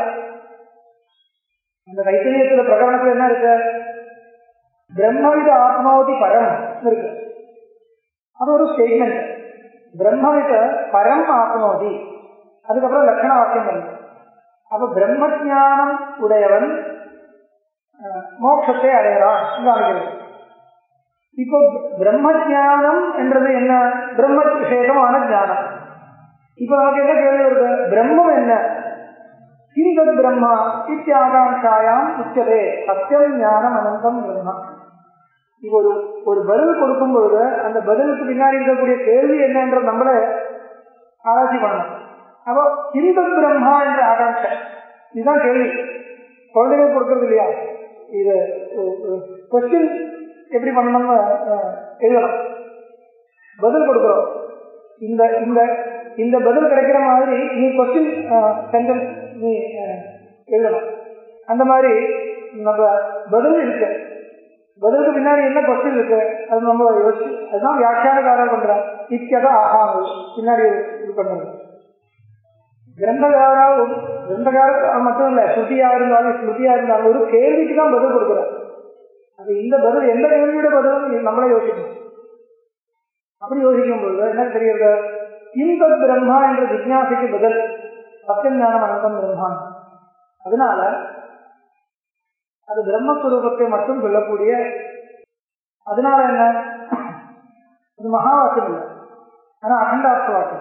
அந்த தைத்தரியத்துல பிரகரணத்துல என்ன இருக்கு, பிரம்மவித ஆத்மாவதி பரம் இருக்கு, அது ஒரு ஸ்டேட்மெண்ட். பிரம்மவித பரம் ஆத்மாவதி, அதுக்கப்புறம் லட்சண வாக்கியம் வருது. அப்ப பிரம்ம ஞானம் உடையவன் மோட்சத்தை அடையறான் காணுகிறது. இப்போ பிரம்ம ஞானம் என்றது என்ன, பிரம்ம விசேஷமான ஞானம். இப்ப நமக்கு என்ன கேள்வி வருது, பிரம்மம் என்ன, இந்த பிரம்மா இத்தியாகாங்காயாம் உச்சதே சத்தியம் ஞானம் அனந்தம் பிரம்மா. இது ஒரு ஒரு பதில் கொடுக்கும் பொழுது அந்த பதிலுக்கு பின்னாடி இருக்கக்கூடிய கேள்வி என்னன்ற நம்மள ஆராய்ச்சி பண்ணணும். அப்போ இந்த பிரம்மா என்ற ஆகாங்ஷை, இதுதான் கேள்வி. குழந்தைகள் கொடுக்கறது இல்லையா, இது கொஸ்டின் எப்படி பண்ணணும்னு எழுதணும், பதில் கொடுக்குறோம். இந்த இந்த இந்த பதில் கிடைக்கிற மாதிரி நீ கொஸ்டின் சென்டென்ஸ் நீ எழுதணும். அந்த மாதிரி நம்ம பதில் இருக்கு, பதிலுக்கு பின்னாடி என்ன கொஸ்டின் இருக்கு அது நம்ம யோசிச்சு, அதுதான் வியாக்கியானக்காரர் பண்றார். இக்கதா ஆகாமல் பின்னாடி இது பண்ணுறது. கிரந்தகாரா கிரந்தகார மட்டும் இல்லை, ஸ்ருதியா இருந்தாலும் ஸ்மிருதியா இருந்தாலும் ஒரு கேள்விக்கு தான் பதில் கொடுக்குறார். அது இந்த பதில் எந்த கேள்வியோட பதிலும் நம்மளே யோசிக்கணும். அப்படி யோசிக்கும் பொழுது என்ன தெரியுது, இந்த பிரம்மா என்ற ஜிக்ஞாசைக்கு பதில் சத்தியம் ஞானம் அனந்தம் பிரம்மான். அதனால அது பிரம்மஸ்வரூபத்தை மட்டும் சொல்லக்கூடிய, அதனால என்ன, அது மகா வாக்கியம் இல்லை, ஆனா அகண்டார்த்த வாக்கியம்.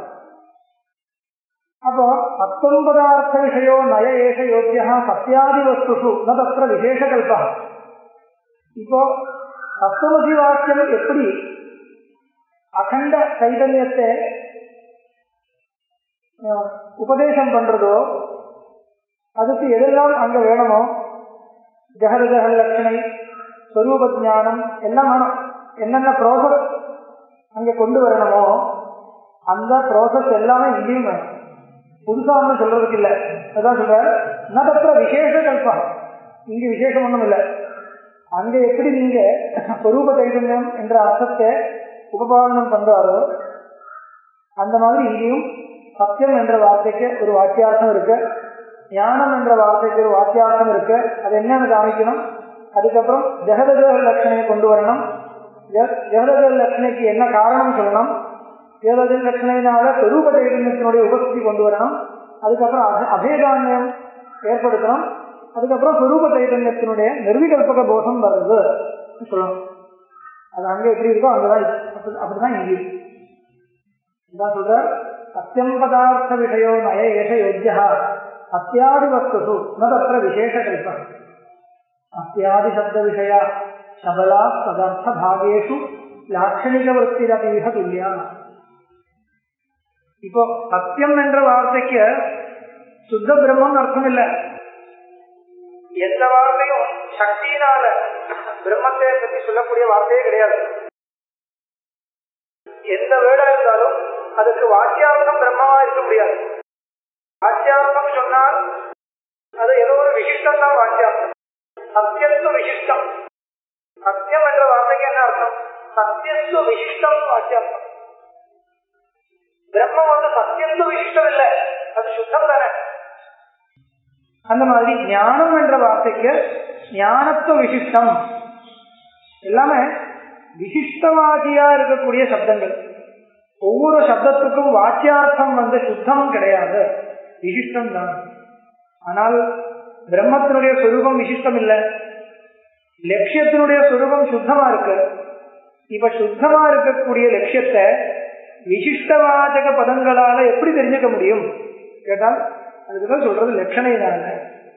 அப்போ பத்தொன்பதார்த்த விஷயோ நய ஏஷ யோக்கியா சத்தியாதி வஸ்துஷு ந தத்ர விசேஷ கல்பா. இப்போ தத்துவமசி வாக்கியம் எப்படி அகண்ட சைதன்யத்தை உபதேசம் பண்றதோ அதுக்கு எதெல்லாம் அங்க வேணுமோ, ஜெகத ஜெகத லட்சணை ஸ்வரூப ஞானம் எல்லாம் வேணும். என்னென்ன ப்ராசஸ் அங்க கொண்டு வரணுமோ அந்த ப்ராசஸ் எல்லாமே இங்கேயும் வேணும். புதுசா ஒன்றும் சொல்றதுக்கு இல்லை. அதான் சொல்ற நதற்ற விசேஷ கல்பம், இங்க விசேஷம் ஒன்றும் இல்லை. அங்க எப்படி நீங்க ஸ்வரூப தைதன்யம் என்ற அர்த்தத்தை உபபாதனம் பண்றாரோ அந்த மாதிரி இங்கேயும் சத்தியம் என்ற வார்த்தைக்கு ஒரு வாக்கியார்த்தம் இருக்கு, ஞானம் என்ற வார்த்தைக்கு ஒரு வாக்கியார்த்தம் இருக்கு. அது என்னன்னு காமிக்கணும். அதுக்கப்புறம் ஜெகதஜ லட்சணையை கொண்டு வரணும். ஜெகதஜ லட்சணைக்கு என்ன காரணம் சொல்லணும். ஜெகதஜ லட்சணையினால ஸ்வரூப தைதன்யத்தினுடைய உபஸ்திதி கொண்டு வரணும். அதுக்கப்புறம் அபேதான்யம் ஏற்படுத்தணும். அதுக்கப்புறம் ஸ்வரூப தைதன்யத்தினுடைய நிர்விகல்பக போதம் வருது சொல்லணும். அது அங்கே எப்படி இருக்கோ அங்கதான் அப்படிதான் இங்கே இதான் சொல்ற. சத்தியம் பதார்த்த விஷயோ நய ஏஷ யோக்கியா சத்தியாதி வஸ்து ந தத்ர விசேஷ கல்பம். சத்தியாதி சப்த விஷய சபலா பதார்த்த பாகேஷு லாட்சணிக விற்த்திரதீக துல்லியா. இப்போ சத்தியம் என்ற வார்த்தைக்கு சுத்த பிரம்மம் அர்த்தம் இல்லை. எந்த வார்த்தையும் சக்தியினால பிரம்மத்தை பற்றி சொல்லக்கூடிய வார்த்தையே கிடையாது. எந்த வேர்டா இருந்தாலும் அதுக்கு வாக்கியார்த்தம் பிரம்மமா இருக்க முடியாது. வாக்கியார்த்தம் சொன்னால் அது ஏதோ ஒரு விசிஷ்டம் தான் வாக்கியார்த்தம். சத்தியத்து விசிஷ்டம். சத்தியம் என்ற வார்த்தைக்கு என்ன அர்த்தம்? சத்தியத்துவ விசிஷ்டம் வாக்கியார்த்தம். பிரம்மம் வந்து சத்தியத்துவ விசிஷ்டம் இல்லை, அது சுத்தம் தானே. அந்த மாதிரி ஞானம் என்ற வார்த்தைக்கு ஞானத்துவ விசிஷ்டம். எல்லாமே விசிஷ்டவாதியா இருக்கக்கூடிய சப்தங்கள். ஒவ்வொரு சப்தத்துக்கும் வாக்கியார்த்தம் வந்து சுத்தம் கிடையாது, விசிஷ்டம் தான். ஆனால் பிரம்மத்தினுடைய சொரூபம் விசிஷ்டம் இல்லை, லட்சியத்தினுடைய சொரூபம் சுத்தமா இருக்கு. இப்ப சுத்தமா இருக்கக்கூடிய லட்சியத்தை விசிஷ்டவாச்சக பதங்களால எப்படி தெரிஞ்சுக்க முடியும் கேட்டால் அதுக்குதான் சொல்றது லட்சணை தானே.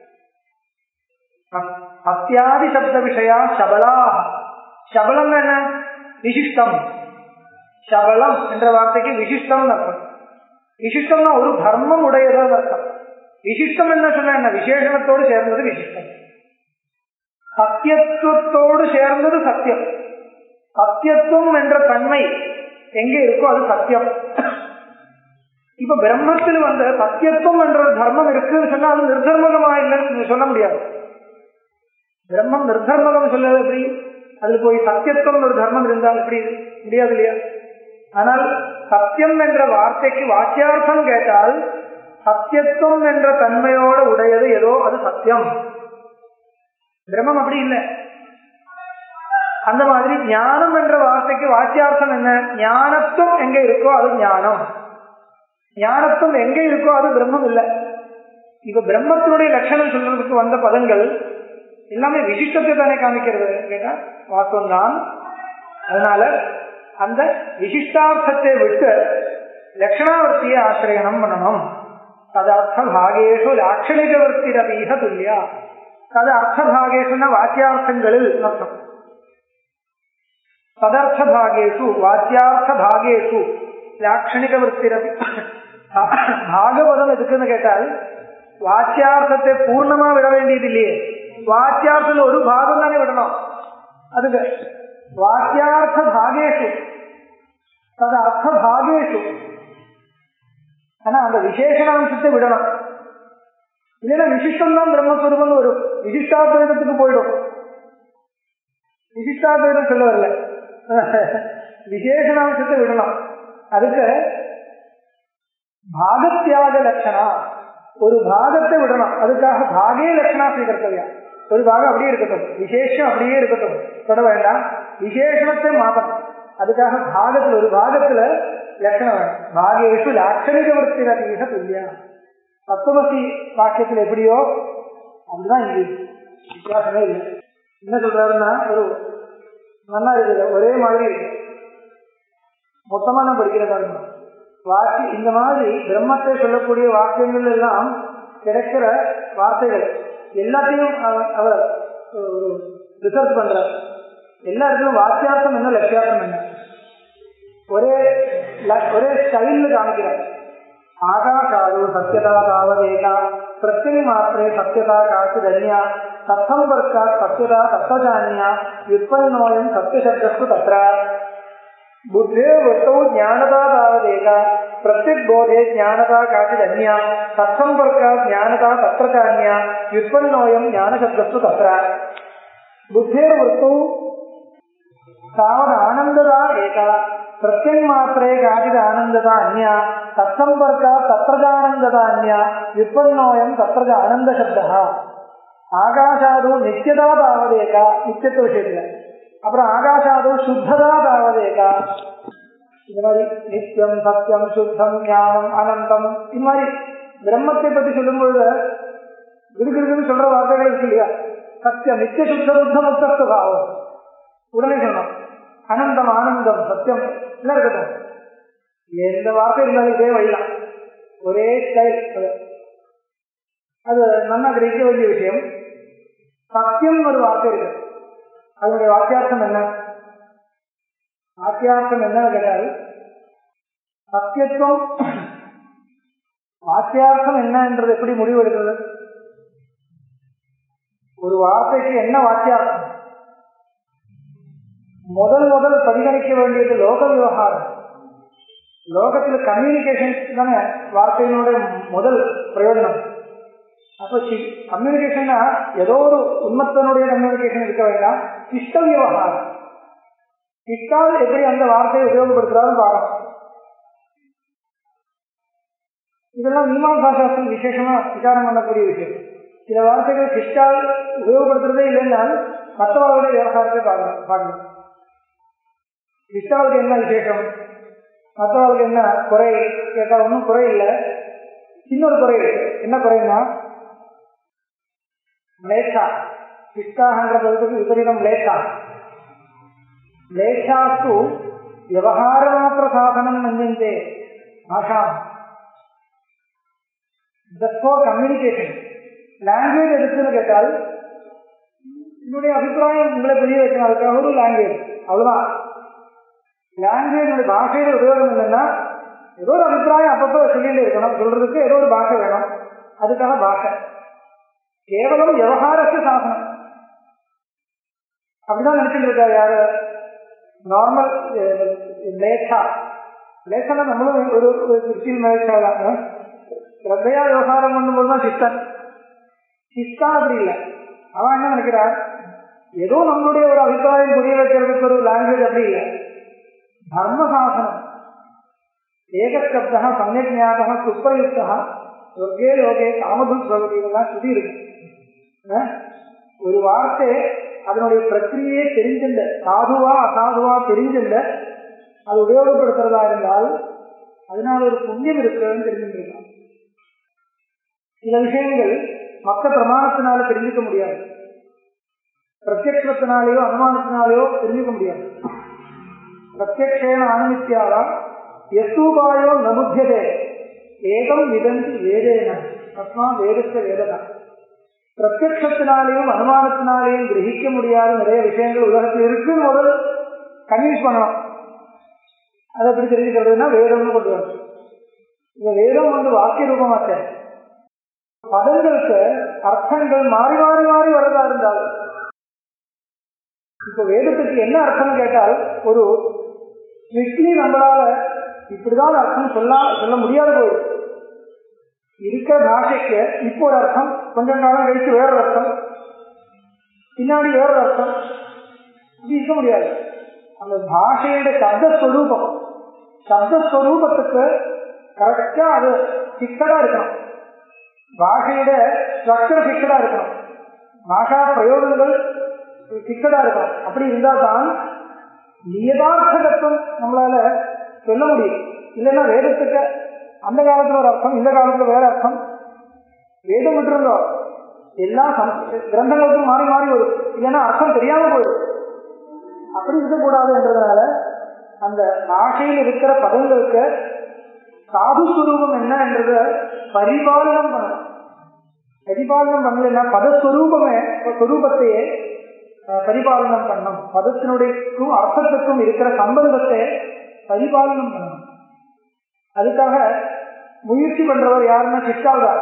அத்தியாதி சப்த விஷயா சபலா. சபலம் என்ன? விசிஷ்டம். சபலம் என்ற வார்த்தைக்கு விசிஷ்டம் அர்த்தம். விசிஷ்டம்னா ஒரு தர்மம் உடையதான் அர்த்தம். விசிஷ்டம் என்ன சொன்ன என்ன? விசேஷணத்தோடு சேர்ந்தது விசிஷ்டம். சத்தியத்துவத்தோடு சேர்ந்தது சத்தியம். சத்தியத்துவம் என்ற தன்மை எங்க இருக்கோ அது சத்தியம். இப்ப பிரம்மத்தில் வந்து சத்தியத்துவம் என்ற தர்மம் இருக்குன்னு சொன்னா அது நிர்தர்மகமா இல்லைன்னு சொல்ல முடியாது. பிரம்மம் நிர்தர்மகம் சொல்ல எப்படி? அதுல போய் சத்தியத்துவம் ஒரு தர்மம் இருந்தால் எப்படி? முடியாது இல்லையா? ஆனால் சத்தியம் என்ற வார்த்தைக்கு வாக்கியார்த்தம் கேட்டால் சத்தியத்துவம் என்ற தன்மையோடு உடையது ஏதோ அது சத்தியம். பிரம்மம் அப்படி இல்லை. அந்த மாதிரி ஞானம் என்ற வார்த்தைக்கு வாக்கியார்த்தம் என்ன? ஞானத்துவம் எங்க இருக்கோ அது ஞானம். ஞானத்துவம் எங்க இருக்கோ அது பிரம்மம் இல்லை. இப்ப பிரம்மத்தினுடைய லட்சணம் சொல்றதுக்கு வந்த பதங்கள் எல்லாமே விசிஷ்டத்தை தானே காமிக்கிறது கேட்டா வாஸ்தவம் தான். அதனால அந்த விசிஷ்டார்த்தத்தை விட்டு லட்சணாவர்த்தியை ஆசிரியனம் பண்ணணும். தது அர்த்த பாகேஷு லாட்சணிக வர்த்திரபீக துல்லியா. தது அர்த்த பாகேஷுன்னா வாக்கியார்த்தங்களில் அர்த்தம். ததர்த்த பாகேஷு வாக்கியார்த்த பாகேஷு லாட்சணிக வர்த்திரபி. பாகவதம் எதுக்குன்னு கேட்டால் வாக்கியார்த்தத்தை பூர்ணமா விட வேண்டியது இல்லையே, வாக்கியார்த்தத்தில் ஒரு பாகம் தானே விடணும். அதுக்கு வாக்கியார்த்த பாகேஷு அது அர்த்த பாகேஷு. ஆனா அந்த விசேஷணாம்சத்தை விடணும். இல்லைன்னா விசிஷ்டம் தான் பிரம்மஸ்வரூபம் வரும். விசிஷ்டாத்வைதத்துக்கு போயிடும். விசிஷ்டாத்வைதம் சொல்ல வரல, விசேஷணாம்சத்தை விடணும். அதுக்கு பாகத்தியாக லட்சணா, ஒரு பாகத்தை விடணும். அதுக்காக பாகே லட்சணா ஸ்வீகர்த்தவியா. ஒரு பாகம் அப்படியே இருக்கட்டும், விசேஷம் அப்படியே இருக்கட்டும், தொட வேண்டாம். விசேஷணத்தை மாற்றணும். அதுக்காக பாகத்துல ஒரு பாகத்துல லட்சணம் வேணும். பாகேஷு லாட்சணிக வர்த்திரபீக துல்லியா. தத்துவமசி வாக்கியத்தில் எப்படியோ அதுதான் இங்கே வித்தியாசமே இல்லை. என்ன சொல்றாருன்னா ஒரு நல்லா இருக்குது, ஒரே மாதிரி இருக்கு. மொத்தமா நான் படிக்கிறதா வாக்கி இந்த மாதிரி பிரம்மத்தை சொல்லக்கூடிய வாக்கியங்கள் எல்லாம் கிடைக்கிற வார்த்தைகள் எல்லாத்தையும் அவர் ஒரு ரிசர்ச் பண்றார். எல்லா இடத்துலையும் வாக்கியார்த்தம் என்ன லட்சியார்த்தம் என்ன ஒரே ஒரே ஸ்டைல்ல காமிக்கிறார். ஆகாஷாது சத்யதா தாவதேகா பிரத்யேக மாத்திரே சத்யதா காச்சு தன்யா தத்சம்பர்க்கா சத்யதா தத்வஜானியா யுத்பன்னோயம் சத்யசப்தஸ்து தத்ரா புத்தே வஸ்தௌ ஞானதா தாவதேகா பிரத்யக் போதே ஞானதா காச்சு தன்யா தத்சம்பர்க்கா ஞானதா தத்ரஜானியா யுத்பன்னோயம் ஞானசப்தஸ்து தத்ரா புத்தேர் வஸ்தௌ தாவத் ஆனந்ததா ஏகா பிரத்யக் மாத்திரே காச்சித ஆனந்ததா அன்யா தத்சம்பர்க்கா தத்ரஜானந்ததா அன்யா யுத்பன்னோயம் தத்ரஜ ஆனந்த சப்தா. ஆகாஷாது நித்தியதா தாவதேகா நித்தியத்துவ விஷயத்துல. அப்புறம் ஆகாஷாது சுத்ததா தாவதேகா. இந்த மாதிரி நித்தியம் சத்தியம் சுத்தம் ஞானம் அனந்தம் இது மாதிரி பிரம்மத்தை பத்தி சொல்லும் பொழுது விடுகிடுன்னு சொல்ற வார்த்தைகள் இருக்கு இல்லையா? சத்தியம் நித்திய சுத்த புத்த முக்த பாவம் உடனே சொன்னோம். அனந்தம் ஆனந்தம் சத்தியம் என்ன இருக்கட்டும், எந்த வார்த்தை இருந்தாலும் இதே வழிதான், ஒரே ஸ்டைல். அது நல்லா கிரகிக்க வேண்டிய விஷயம். சத்தியம் ஒரு வார்த்தை இருக்கு, அதனுடைய வாக்கியார்த்தம் என்ன? வாக்கியார்த்தம் என்னன்னு கேட்டால் சத்தியத்துவம் வாக்கியார்த்தம் என்ன என்றது எப்படி முடிவு எடுக்கிறது? ஒரு வார்த்தைக்கு என்ன வாக்கியார்த்தம்? முதல் முதல் பரிகணிக்க வேண்டியது லோக விவகாரம். லோகத்தில் கம்யூனிகேஷன் தானே வார்த்தையினுடைய முதல் பிரயோஜனம். அப்போ கம்யூனிகேஷன்னா ஏதோ ஒரு உண்மத்தனுடைய கம்யூனிகேஷன் இருக்க வேண்டாம், இஷ்ட விவகாரம். இஷ்டால் எப்படி அந்த வார்த்தையை உபயோகப்படுத்துறாருன்னு பார்க்கணும். இதெல்லாம் மீமாம்சா சாஸ்திரம் விசேஷமா விசாரம் பண்ணக்கூடிய விஷயம். சில வார்த்தைகள் கிஷ்டால் உபயோகப்படுத்துறதே இல்லைன்னால் மற்றவர்களுடைய விவகாரத்தை பார்க்கணும் பார்க்கணும் கிஷ்டாவுக்கு என்ன விசேஷம், மற்றவர்களுக்கு என்ன குறை கேட்டால் ஒன்றும் குறை இல்லை. இன்னொரு குறை என்ன குறைன்னா லேசா. கிஷ்டாகன்ற பதத்துக்கு விபரீதம் லேசா. லேசாஸ்து விவகார மாத்திர சாதனம் மன்யந்தே பாஷாம். Just for communication. லாங்குவேஜ் எதுக்குன்னு கேட்டால் என்னுடைய அபிப்பிராயம் உங்களை புரிய வைக்கணும், அதுக்காக ஒரு லாங்குவேஜ், அவ்வளவுதான். லாங்குவேஜ் பாஷையோட உபயோகம் இல்லைன்னா ஏதோ ஒரு அபிப்பிராயம் அப்பப்போ சொல்லிட்டு இருக்கணும், சொல்றதுக்கு ஏதோ ஒரு பாஷை வேணும், அதுக்காக பாஷை. கேவலம் விவகாரத்து சாசனம் அப்படிதான் நினைச்சுட்டு இருக்காரு யாரு. நார்மல் லேசா லேசான நம்மளும் ஒரு திருச்சியில் மேய்ச்சாதான் ஸ்ரத்தையா விவகாரம் பண்ணும்போது தான் சிஸ்டம். சிஸ்டா அப்படி இல்லை. அவன் என்ன நினைக்கிறான், ஏதோ நம்மளுடைய ஒரு அபிப்பிராயம் புரிய வைக்கிறதுக்கு ஒரு லாங்குவேஜ் அப்படி இல்லை. தர்மசாசனம் ஏகசப்தா சமயக் ஞாபக சுப்ரயுக்தா சொர்க்கே லோகே காமதுக் பவதி இதெல்லாம் சுதி இருக்கு. ஒரு வார்த்தை அதனுடைய பிரக்கிரியே தெரிஞ்சில்ல, சாதுவா அசாதுவா தெரிஞ்சில்ல, அது உபயோகப்படுத்துறதா இருந்தால் அதனால ஒரு புண்ணியம் இருக்கிறதுன்னு தெரிஞ்சுக்கலாம். சில விஷயங்கள் மற்ற பிரமாணத்தினால தெரிஞ்சுக்க முடியாது, பிரத்யக்ஷத்தினாலேயோ அனுமானத்தினாலேயோ தெரிஞ்சுக்க முடியாது. பிரத்யக்ஷேன அனுமித்தியாரா எஸ்தூபாயோ நபுத்தியதே ஏகம் விதந்தி வேதேன தஸ்மா வேதத்தை வேதனா. பிரத்யக்ஷத்தினாலேயும் அனுமானத்தினாலேயும் கிரகிக்க முடியாத நிறைய விஷயங்கள் உலகத்தில் இருக்குன்னு முதல் கன்வின்ஸ் பண்ணணும். அதை எப்படி தெரிஞ்சுக்கிறதுனா வேதம்னு கொண்டு வரணும். இந்த வேதம் வந்து வாக்கிய ரூபமாச்ச பதங்களுக்கு அர்த்தங்கள் மாறி மாறி மாறி வரதா இருந்தாலும் இப்ப வேதத்துக்கு என்ன அர்த்தம் கேட்டால் ஒரு ஸ்ட்ரிக்ட்லி நம்மளால இப்படிதான் அர்த்தம் சொல்ல சொல்ல முடியாத போயிடும். இருக்கிற பாஷைக்கு இப்போ ஒரு அர்த்தம், கொஞ்சம் காலம் கழிச்சு வேறொரு அர்த்தம், பின்னாடி வேறொரு அர்த்தம், இது இருக்க முடியாது. அந்த பாஷையுடைய சப்தஸ்வரூபம் சப்தஸ்வரூபத்துக்கு கரெக்டா அது ஃபிக்ஸடா இருக்கணும். பாஷையோட ஸ்ட்ரக்சர் ஃபிக்ஸடா இருக்கணும், பாஷா பிரயோகங்கள் ஃபிக்ஸடா இருக்கணும். அப்படி இருந்தா தான் நியதார்த்தகத்துவம் நம்மளால சொல்ல முடியும். இல்லைன்னா வேதத்துக்கு அந்த காலத்துல ஒரு அர்த்தம், இந்த காலத்துல வேற அர்த்தம். வேதம் விட்டுருந்தோம் எல்லா கிரந்தங்களுக்கும் மாறி மாறி வரும், இல்லைன்னா அர்த்தம் தெரியாம போயிடும். அப்படி இருக்கக்கூடாது என்றதுனால அந்த பாஷையில் இருக்கிற பதங்களுக்கு சாதுஸ்வரூபம் என்ன என்றத பரிபாலனம் பண்ண பரிபாலனம் பண்ணலைன்னா பதஸ்வரூபமே ஸ்வரூபத்தையே பரிபாலனம் பண்ணணும். பதத்தினுடையக்கும் அர்த்தத்துக்கும் இருக்கிற சம்பந்தத்தை பரிபாலனம் பண்ணணும். அதுக்காக முயற்சி பண்றவர் யாருன்னா சிஷ்டால்தான்.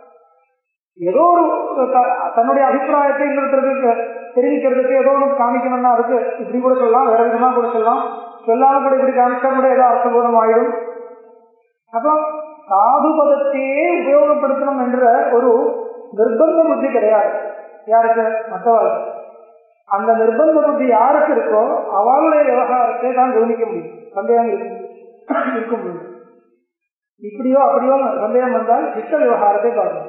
ஏதோ ஒரு தன்னுடைய அபிப்பிராயத்தை இன்னொருத்தருக்கு தெரிவிக்கிறதுக்கு ஏதோ ஒன்று காமிக்கணும்னா அதுக்கு இப்படி கூட சொல்லலாம், வேற விதமா கூட சொல்லலாம், சொல்லாம கூட இப்படி காமிச்சா கூட ஏதோ அர்த்தபூர்வம் ஆயிடும். அப்போ சாது பதத்தையே உபயோகப்படுத்தணும் என்ற ஒரு நிர்பந்த புத்தி கிடையாது யாருக்கு, மற்றவாள். அந்த நிர்பந்த புத்தி யாருக்கு இருக்கோ அவளுடைய விவகாரத்தை தான் கவனிக்க முடியும், சந்தேகம் இருக்க முடியும். இப்படியோ அப்படியோ சந்தேகம் வந்தால் சித்த விவகாரத்தை பார்க்கணும்.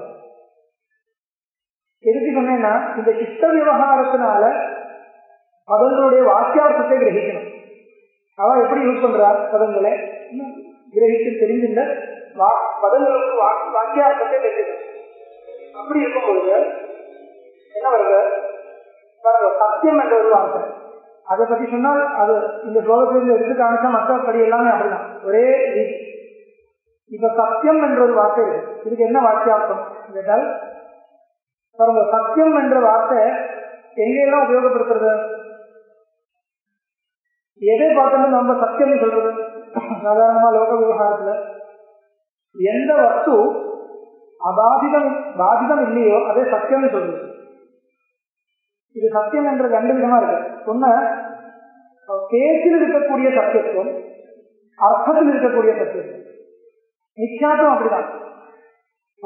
எதுக்கு சொன்னேன்னா இந்த சித்த விவகாரத்தினால பதங்களுடைய வாக்கியார்த்தத்தை கிரகிக்கணும். அவ எப்படி யூஸ் பண்றார் பதங்களை கிரகிக்க தெரிஞ்சிருந்த பதங்களுக்கு வாக்கியார்த்தத்தை தெரிஞ்சுக்கணும். அப்படி இருக்கும்பொழுது என்ன வருது பாருங்க, சத்தியம் என்ற ஒரு வார்த்தை. அதை பத்தி சொன்னால் அது இந்த ஸ்லோகத்திலிருந்து எடுத்து காமிச்சா மற்றபடி எல்லாமே அப்படிதான் ஒரே ரீதி. இப்ப சத்தியம் என்ற ஒரு வார்த்தை இருக்கு, இதுக்கு என்ன வாக்கியார்த்தம் கேட்டால் பாருங்க, சத்தியம் என்ற வார்த்தை எங்கெல்லாம் உபயோகப்படுத்துறது, எதை பார்த்தோம்னா நம்ம சத்தியம் சொல்றது. சாதாரணமா லோக விவகாரத்துல எந்த வஸ்து அபாதிதம் பாதிதம் இல்லையோ அதே சத்தியம்னு சொல்றது. இது சத்தியம் என்ற ரெண்டு விதமா இருக்கு. ஒண்ணு பேச்சில் இருக்கக்கூடிய சத்தியத்துவம், அர்த்தத்தில் இருக்கக்கூடிய சத்தியத்துவம். நிச்சயாத்துவம் அப்படிதான்.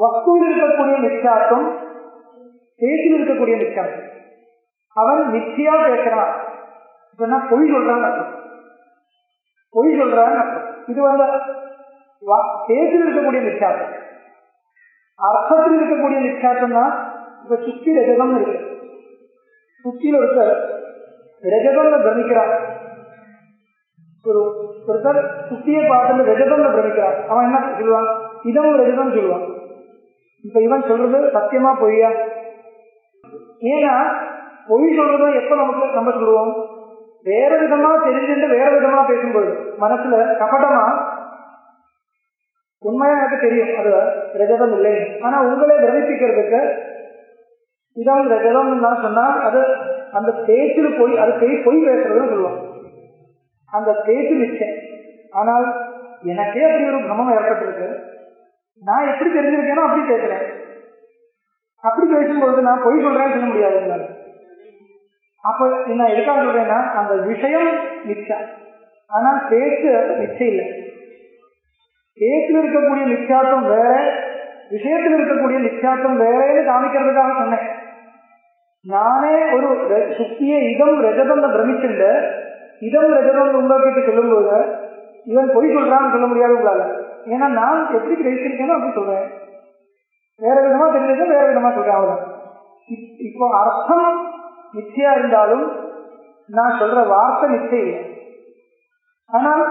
வஸ்துவில் இருக்கக்கூடிய மித்யாத்துவம், பேச்சில் இருக்கக்கூடிய மித்யாத்துவம். அவன் மித்தியா பேசுறான் சொன்னா பொய் சொல்றான்னு அர்த்தம். பொய் சொல்றான்னு அர்த்தம். இது வந்து பேச்சில் இருக்கக்கூடிய மித்யாத்துவம். அர்த்தத்தில் இருக்கக்கூடிய மித்யாத்துவம்னா இப்ப சுத்தி ரஜதம் இருக்கு. சுத்தியில் ஒருத்தர் ரஜதம்ல பிரமிக்கிறான். ஒரு ஒருத்தர் சுத்தியை பார்த்து ரஜதம்ல பிரமிக்கிறான். அவன் என்ன சொல்லுவான்? இதம் ரஜதம் சொல்லுவான். இப்ப இவன் சொல்றது சத்தியமா பொய்யா? ஏன்னா பொய் சொல்றதும் எப்ப நமக்கு நம்ம சொல்லுவோம்? வேற விதமா தெரிஞ்சுட்டு வேற விதமா பேசும்போது மனசுல கபடமா, உண்மையா எனக்கு தெரியும் அது ரஜதம் இல்லை, ஆனா உங்களே பிரமிப்பிக்கிறதுக்கு இதம் ரஜதம் தான் சொன்னா அது அந்த பேச்சில் போய் அது பேய் பொய் பேசுறதுன்னு சொல்லுவான். அந்த பேச்சு நிச்சயம். ஆனால் எனக்கே அப்படி ஒரு பிரமம் ஏற்பட்டிருக்கு, நான் எப்படி தெரிஞ்சிருக்கேனோ அப்படி பேசுறேன். அப்படி பேசும்பொழுது நான் பொய் சொல்றேன்னு சொல்ல முடியாது. அப்ப நான் எதுக்காக சொல்றேன்னா அந்த விஷயம் நிச்சயம், ஆனால் பேச்சு நிச்சயம் இல்லை. பேச்சில் இருக்கக்கூடிய நிச்சயாத்தம் வேற, விஷயத்தில் இருக்கக்கூடிய நிச்சயாத்தம் வேறேன்னு காமிக்கிறதுக்காக சொன்னேன். நானே ஒரு சுத்திய இதம் ரஜதம் பிரமிச்சுண்டு இதம் ரஜதம் உங்களுக்கு சொல்லும்போது இவன் பொய் சொல்றான்னு சொல்ல முடியாது உங்களால. ஏன்னா நான் எப்படி கிரகிச்சிருக்கேனோ அப்படி சொல்றேன், வேற விதமா தெரிஞ்சது வேற விதமா சொல்றேன். அவ்வளவுதான். இப்போ அர்த்தம் நிச்சயா இருந்தாலும் நான் சொல்ற வார்த்தை நிச்சயம் இல்லை. ஆனால்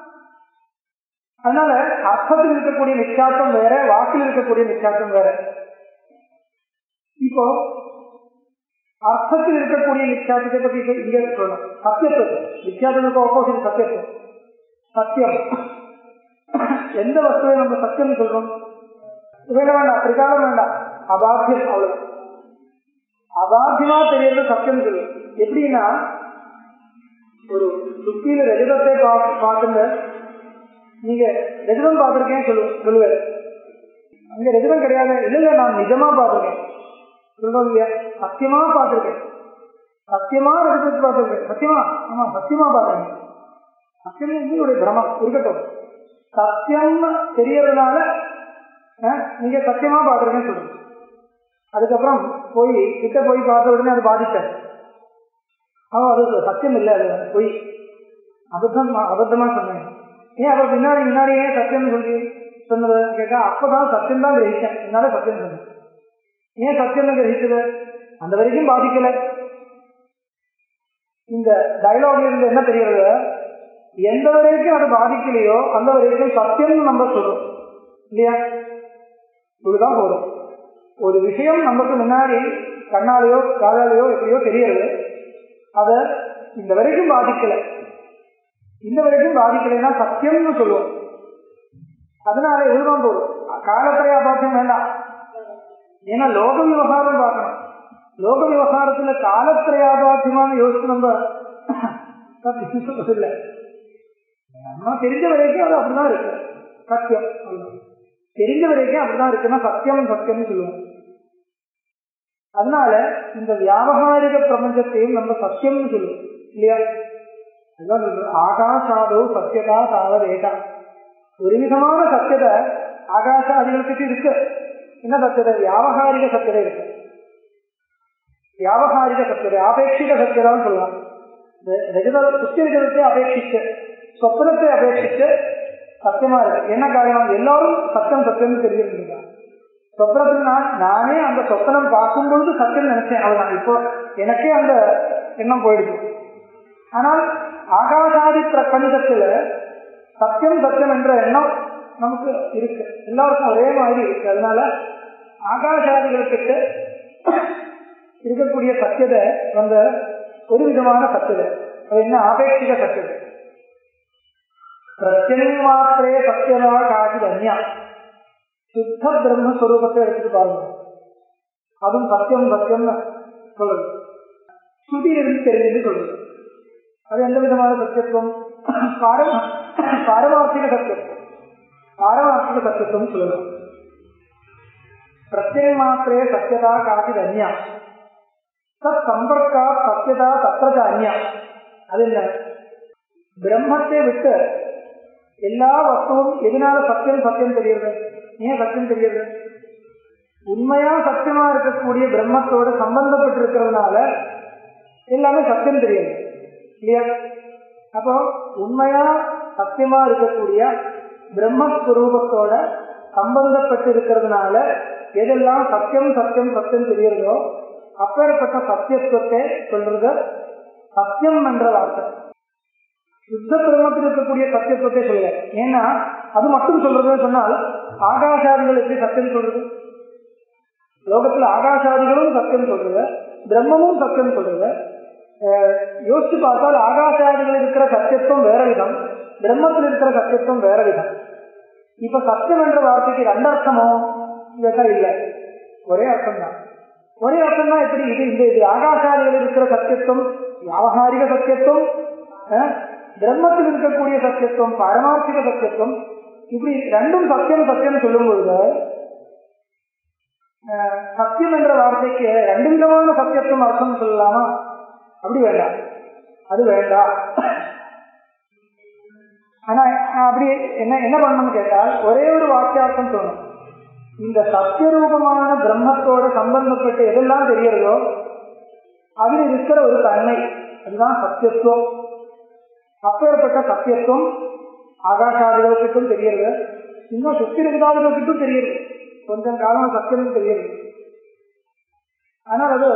அதனால அர்த்தத்தில் இருக்கக்கூடிய நிச்சயாத்தம் வேற, வாக்கில் இருக்கக்கூடிய நிச்சயாத்தம் வேற. இப்போ அர்த்தத்தில் இருக்கக்கூடிய நிச்சயாத்தத்தை பத்தி இங்க சொல்லணும். சத்தியத்துவம் நிச்சயாத்தத்துக்கு ஆப்போசிட் சத்தியத்துவம். சத்தியம் எந்த வஸ்துவை நம்ம சத்தியம் சொல்றோம்? வேண்டாம் வேண்டாம் திரிகாலம் வேண்டாம், அபாத்தியம். அவ்வளவு அபாத்தியமா தெரியறது சத்தியம் சொல்லும். எப்படின்னா ஒரு சுத்தியில ரஜதத்தை பார்த்துங்க, நீங்க ரஜதம் பார்த்திருக்கேன் சொல்லு சொல்லுவேன். அங்க ரஜதம் கிடையாது, இல்ல இல்ல நான் நிஜமா பார்த்திருக்கேன் சொல்றோம் இல்லையா? சத்தியமா பார்த்திருக்கேன், சத்தியமா ரஜதத்தை பார்த்திருக்கேன், சத்தியமா ஆமா சத்தியமா பார்த்திருக்கேன். சத்தியம் ஒரு பிரமம் இருக்கட்டும். சத்தியம் தெரியறதுனால நீங்க சத்தியமா பார்த்திருக்கேன்னு சொல்லுங்க. அதுக்கப்புறம் போய் கிட்ட போய் பார்த்த உடனே அது பாதிச்சாரு. அவன் அது சத்தியம் இல்லை, அது போய் அபத்தம் அபத்தமா சொன்னேன். ஏன் அவர் பின்னாடி முன்னாடியே சத்தியம் சொல்லி சொன்னது கேட்டா அப்பதான் சத்தியம் தான் கிரகிச்சேன், என்னால சத்தியம் சொன்னேன். ஏன் சத்தியம் கிரகிச்சது? அந்த வரைக்கும் பாதிக்கல. இந்த டைலாக்ல இருந்து என்ன தெரிகிறது? எந்த வரைக்கும் அது பாதிக்கலையோ அந்த வரைக்கும் சத்தியம் நம்ம சொல்றோம் இல்லையா? இதுதான் போதும். ஒரு விஷயம் நமக்கு முன்னாடி கண்ணாலேயோ காதாலேயோ எப்படியோ தெரியறது, அத இந்த வரைக்கும் பாதிக்கல, இந்த வரைக்கும் பாதிக்கலைன்னா சத்தியம்னு சொல்லுவோம். அதனால எதுதான் போதும், காலத்திரையா பாத்தியம் வேண்டாம். ஏன்னா லோக விவகாரம் பார்க்கணும். லோக விவகாரத்துல காலத்திரையாபாத்தியமான யோசிச்சு நம்ம இல்லை. நம்ம தெரிஞ்ச வரைக்கும் அது அப்படிதான் இருக்கு. சத்தியம் தெரிஞ்ச வரைக்கும் அப்படிதான் இருக்குன்னா சத்தியம் சத்தியம்னு சொல்லுவோம். அதனால இந்த வியாபகாரிக பிரபஞ்சத்தையும் நம்ம சத்தியம்னு சொல்லுவோம் இல்லையா? ஆகாஷாதோ சத்தியதா சாவதேகா. ஒரு விதமான சத்தியதை ஆகாஷாதிகளுக்கு இருக்கு. என்ன சத்தியதை? வியாபகாரிக சத்தியதை இருக்கு. வியாபகாரிக சத்தியதை ஆபேட்சிக சத்தியதான்னு சொல்லலாம். சுத்தியத்தை அபேட்சிச்சு சொப்னத்தை அபேட்சிச்சு சத்தியமா இருக்கு. என்ன காரணம்? எல்லாரும் சத்தியம் சத்தியம்னு தெரிஞ்சிருக்கா. சொப்னத்தில் நான் நானே அந்த சொப்பனம் பார்க்கும் பொழுது சத்தியம் நினைச்சேன், அவ்வளவுதான். இப்போ எனக்கே அந்த எண்ணம் போயிடுச்சு. ஆனால் ஆகாசாதி பிரபஞ்சத்துல சத்தியம் சத்தியம் என்ற எண்ணம் நமக்கு இருக்கு, எல்லாருக்கும் ஒரே மாதிரி இருக்கு. அதனால ஆகாசாதிகளுக்கு இருக்கக்கூடிய சத்தியதை வந்த ஒரு விதமான சத்தியதை, அது என்ன? ஆபேட்சிக சத்தியதை. பிரத்யமாத்திரே சத்தியதா காட்சி அந்யா. சுத்த பிரம்மஸ்வரூபத்தை எடுத்துட்டு பாருங்க, அதுவும் சத்தியம் சத்தியம்னு சொல்றது. ஸ்ருதியிலிருந்து தெரிஞ்சு சொல்றது. அது எந்த விதமான சத்தியத்துவம்? பாரமார்த்திக சத்தியத்துவம். பாரமார்த்திக சத்தியத்துவம் சொல்லலாம். பிரத்யமாத்திரே சத்தியதா காட்சி அந்யா. தத் சம்பர்க்கா சத்தியதா தத்திர அந்யா. அது என்ன? பிரம்மத்தை விட்டு எல்லா வஸ்துவும் எதனால சத்தியம் சத்தியம் தெரியுது? ஏன் சத்தியம் தெரியுது? உண்மையா சத்தியமா இருக்கக்கூடிய பிரம்மத்தோட சம்பந்தப்பட்டு இருக்கிறதுனால எல்லாமே சத்தியம் தெரியாது இல்லையா? அப்போ உண்மையா சத்தியமா இருக்கக்கூடிய பிரம்மஸ்வரூபத்தோட சம்பந்தப்பட்டு இருக்கிறதுனால எதெல்லாம் சத்தியம் சத்தியம் சத்தியம் தெரியுறதோ அப்பேற்பட்ட சத்தியத்துவத்தை சொல்றது சத்தியம் என்ற வார்த்தை. சுத்த பிரம்மத்தில் இருக்கக்கூடிய சத்தியத்துவத்தை சொல்ல. ஏன்னா அது மட்டும் சொல்றதுன்னு சொன்னால் ஆகாசாதிகள் எப்படி சத்தியம் சொல்றது? லோகத்துல ஆகாசாதிகளும் சத்தியம் சொல்றது, பிரம்மமும் சத்தியம் சொல்றது. யோசிச்சு பார்த்தால் ஆகாசாதிகள் இருக்கிற சத்தியத்துவம் வேற விதம், பிரம்மத்தில் இருக்கிற சத்தியத்துவம் வேற விதம். இப்ப சத்தியம் என்ற வார்த்தைக்கு ரெண்டு அர்த்தமோ கேட்டா இல்லை, ஒரே அர்த்தம் தான். ஒரே அர்த்தம் தான். எப்படி இது இந்த இது ஆகாசாதிகள் இருக்கிற சத்தியத்துவம் வியாவகாரிக சத்தியத்துவம், பிரம்மத்தில் இருக்கக்கூடிய சத்தியத்துவம் பாரமார்த்திக சத்தியத்துவம், இப்படி ரெண்டும் சத்தியம் சத்தியம் சொல்லும் பொழுது சத்தியம் என்ற வார்த்தைக்கு ரெண்டு விதமான சத்தியத்துவம் அர்த்தம் சொல்லலாமா? அப்படி வேண்டாம், அது வேண்டாம். ஆனா அப்படி என்ன என்ன பண்ணணும்னு கேட்டால் ஒரே ஒரு வாக்கியார்த்தம் சொல்லணும். இந்த சத்தியரூபமான பிரம்மத்தோட சம்பந்தப்பட்டு எதெல்லாம் தெரியறதோ அதில் இருக்கிற ஒரு தன்மை, அதுதான் சத்தியத்துவம். அப்பேற்பட்ட சத்தியத்துவம் ஆகாசாதிகளுக்கும் தெரியுது, இன்னும் சுத்தி இருக்கிறார்களுக்கும் தெரியுது, கொஞ்சம் காலம் சத்தியம் தெரியுது. ஆனால் அது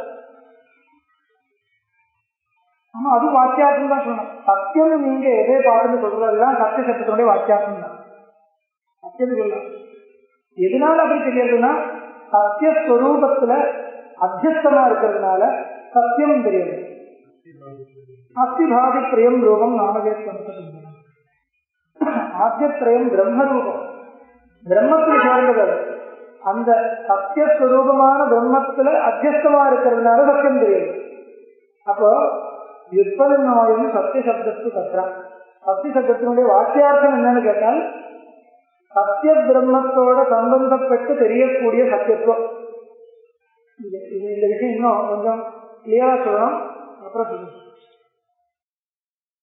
ஆமா அது வாக்கியார்த்தம் தான் சொல்லணும். சத்தியம் நீங்க எதை பார்த்துன்னு சொல்றது அதுதான் சத்திய சத்தியத்தினுடைய வாக்கியார்த்தம் தான். சத்தியம் சொல்லலாம். எதனால அப்படி தெரியாதுன்னா சத்தியஸ்வரூபத்துல அத்தியஸ்தமா இருக்கிறதுனால சத்தியம் தெரியாது. அஸ்திபாதி பிரியம் ரூபம் நாமதேசம். ஆத்தியத்திரயம் பிரம்மரூபம், பிரம்மத்தில் சேர்ந்தது. அந்த சத்தியஸ்வரூபமான பிரம்மத்துல அத்தியஸ்தமா இருக்கிறதுனால சத்தியம் தெரியாது. அப்போ யுத்பலநோயம் சத்திய சப்தத்து கற்றான். சத்திய சப்தத்தினுடைய வாக்கியார்த்தம் என்னன்னு கேட்டால் சத்திய பிரம்மத்தோட சம்பந்தப்பட்டு தெரியக்கூடிய சத்தியத்துவம். இந்த விஷயம் இன்னும் கொஞ்சம் கிளியரா சொல்லணும், அப்புறம் சொல்லுங்க.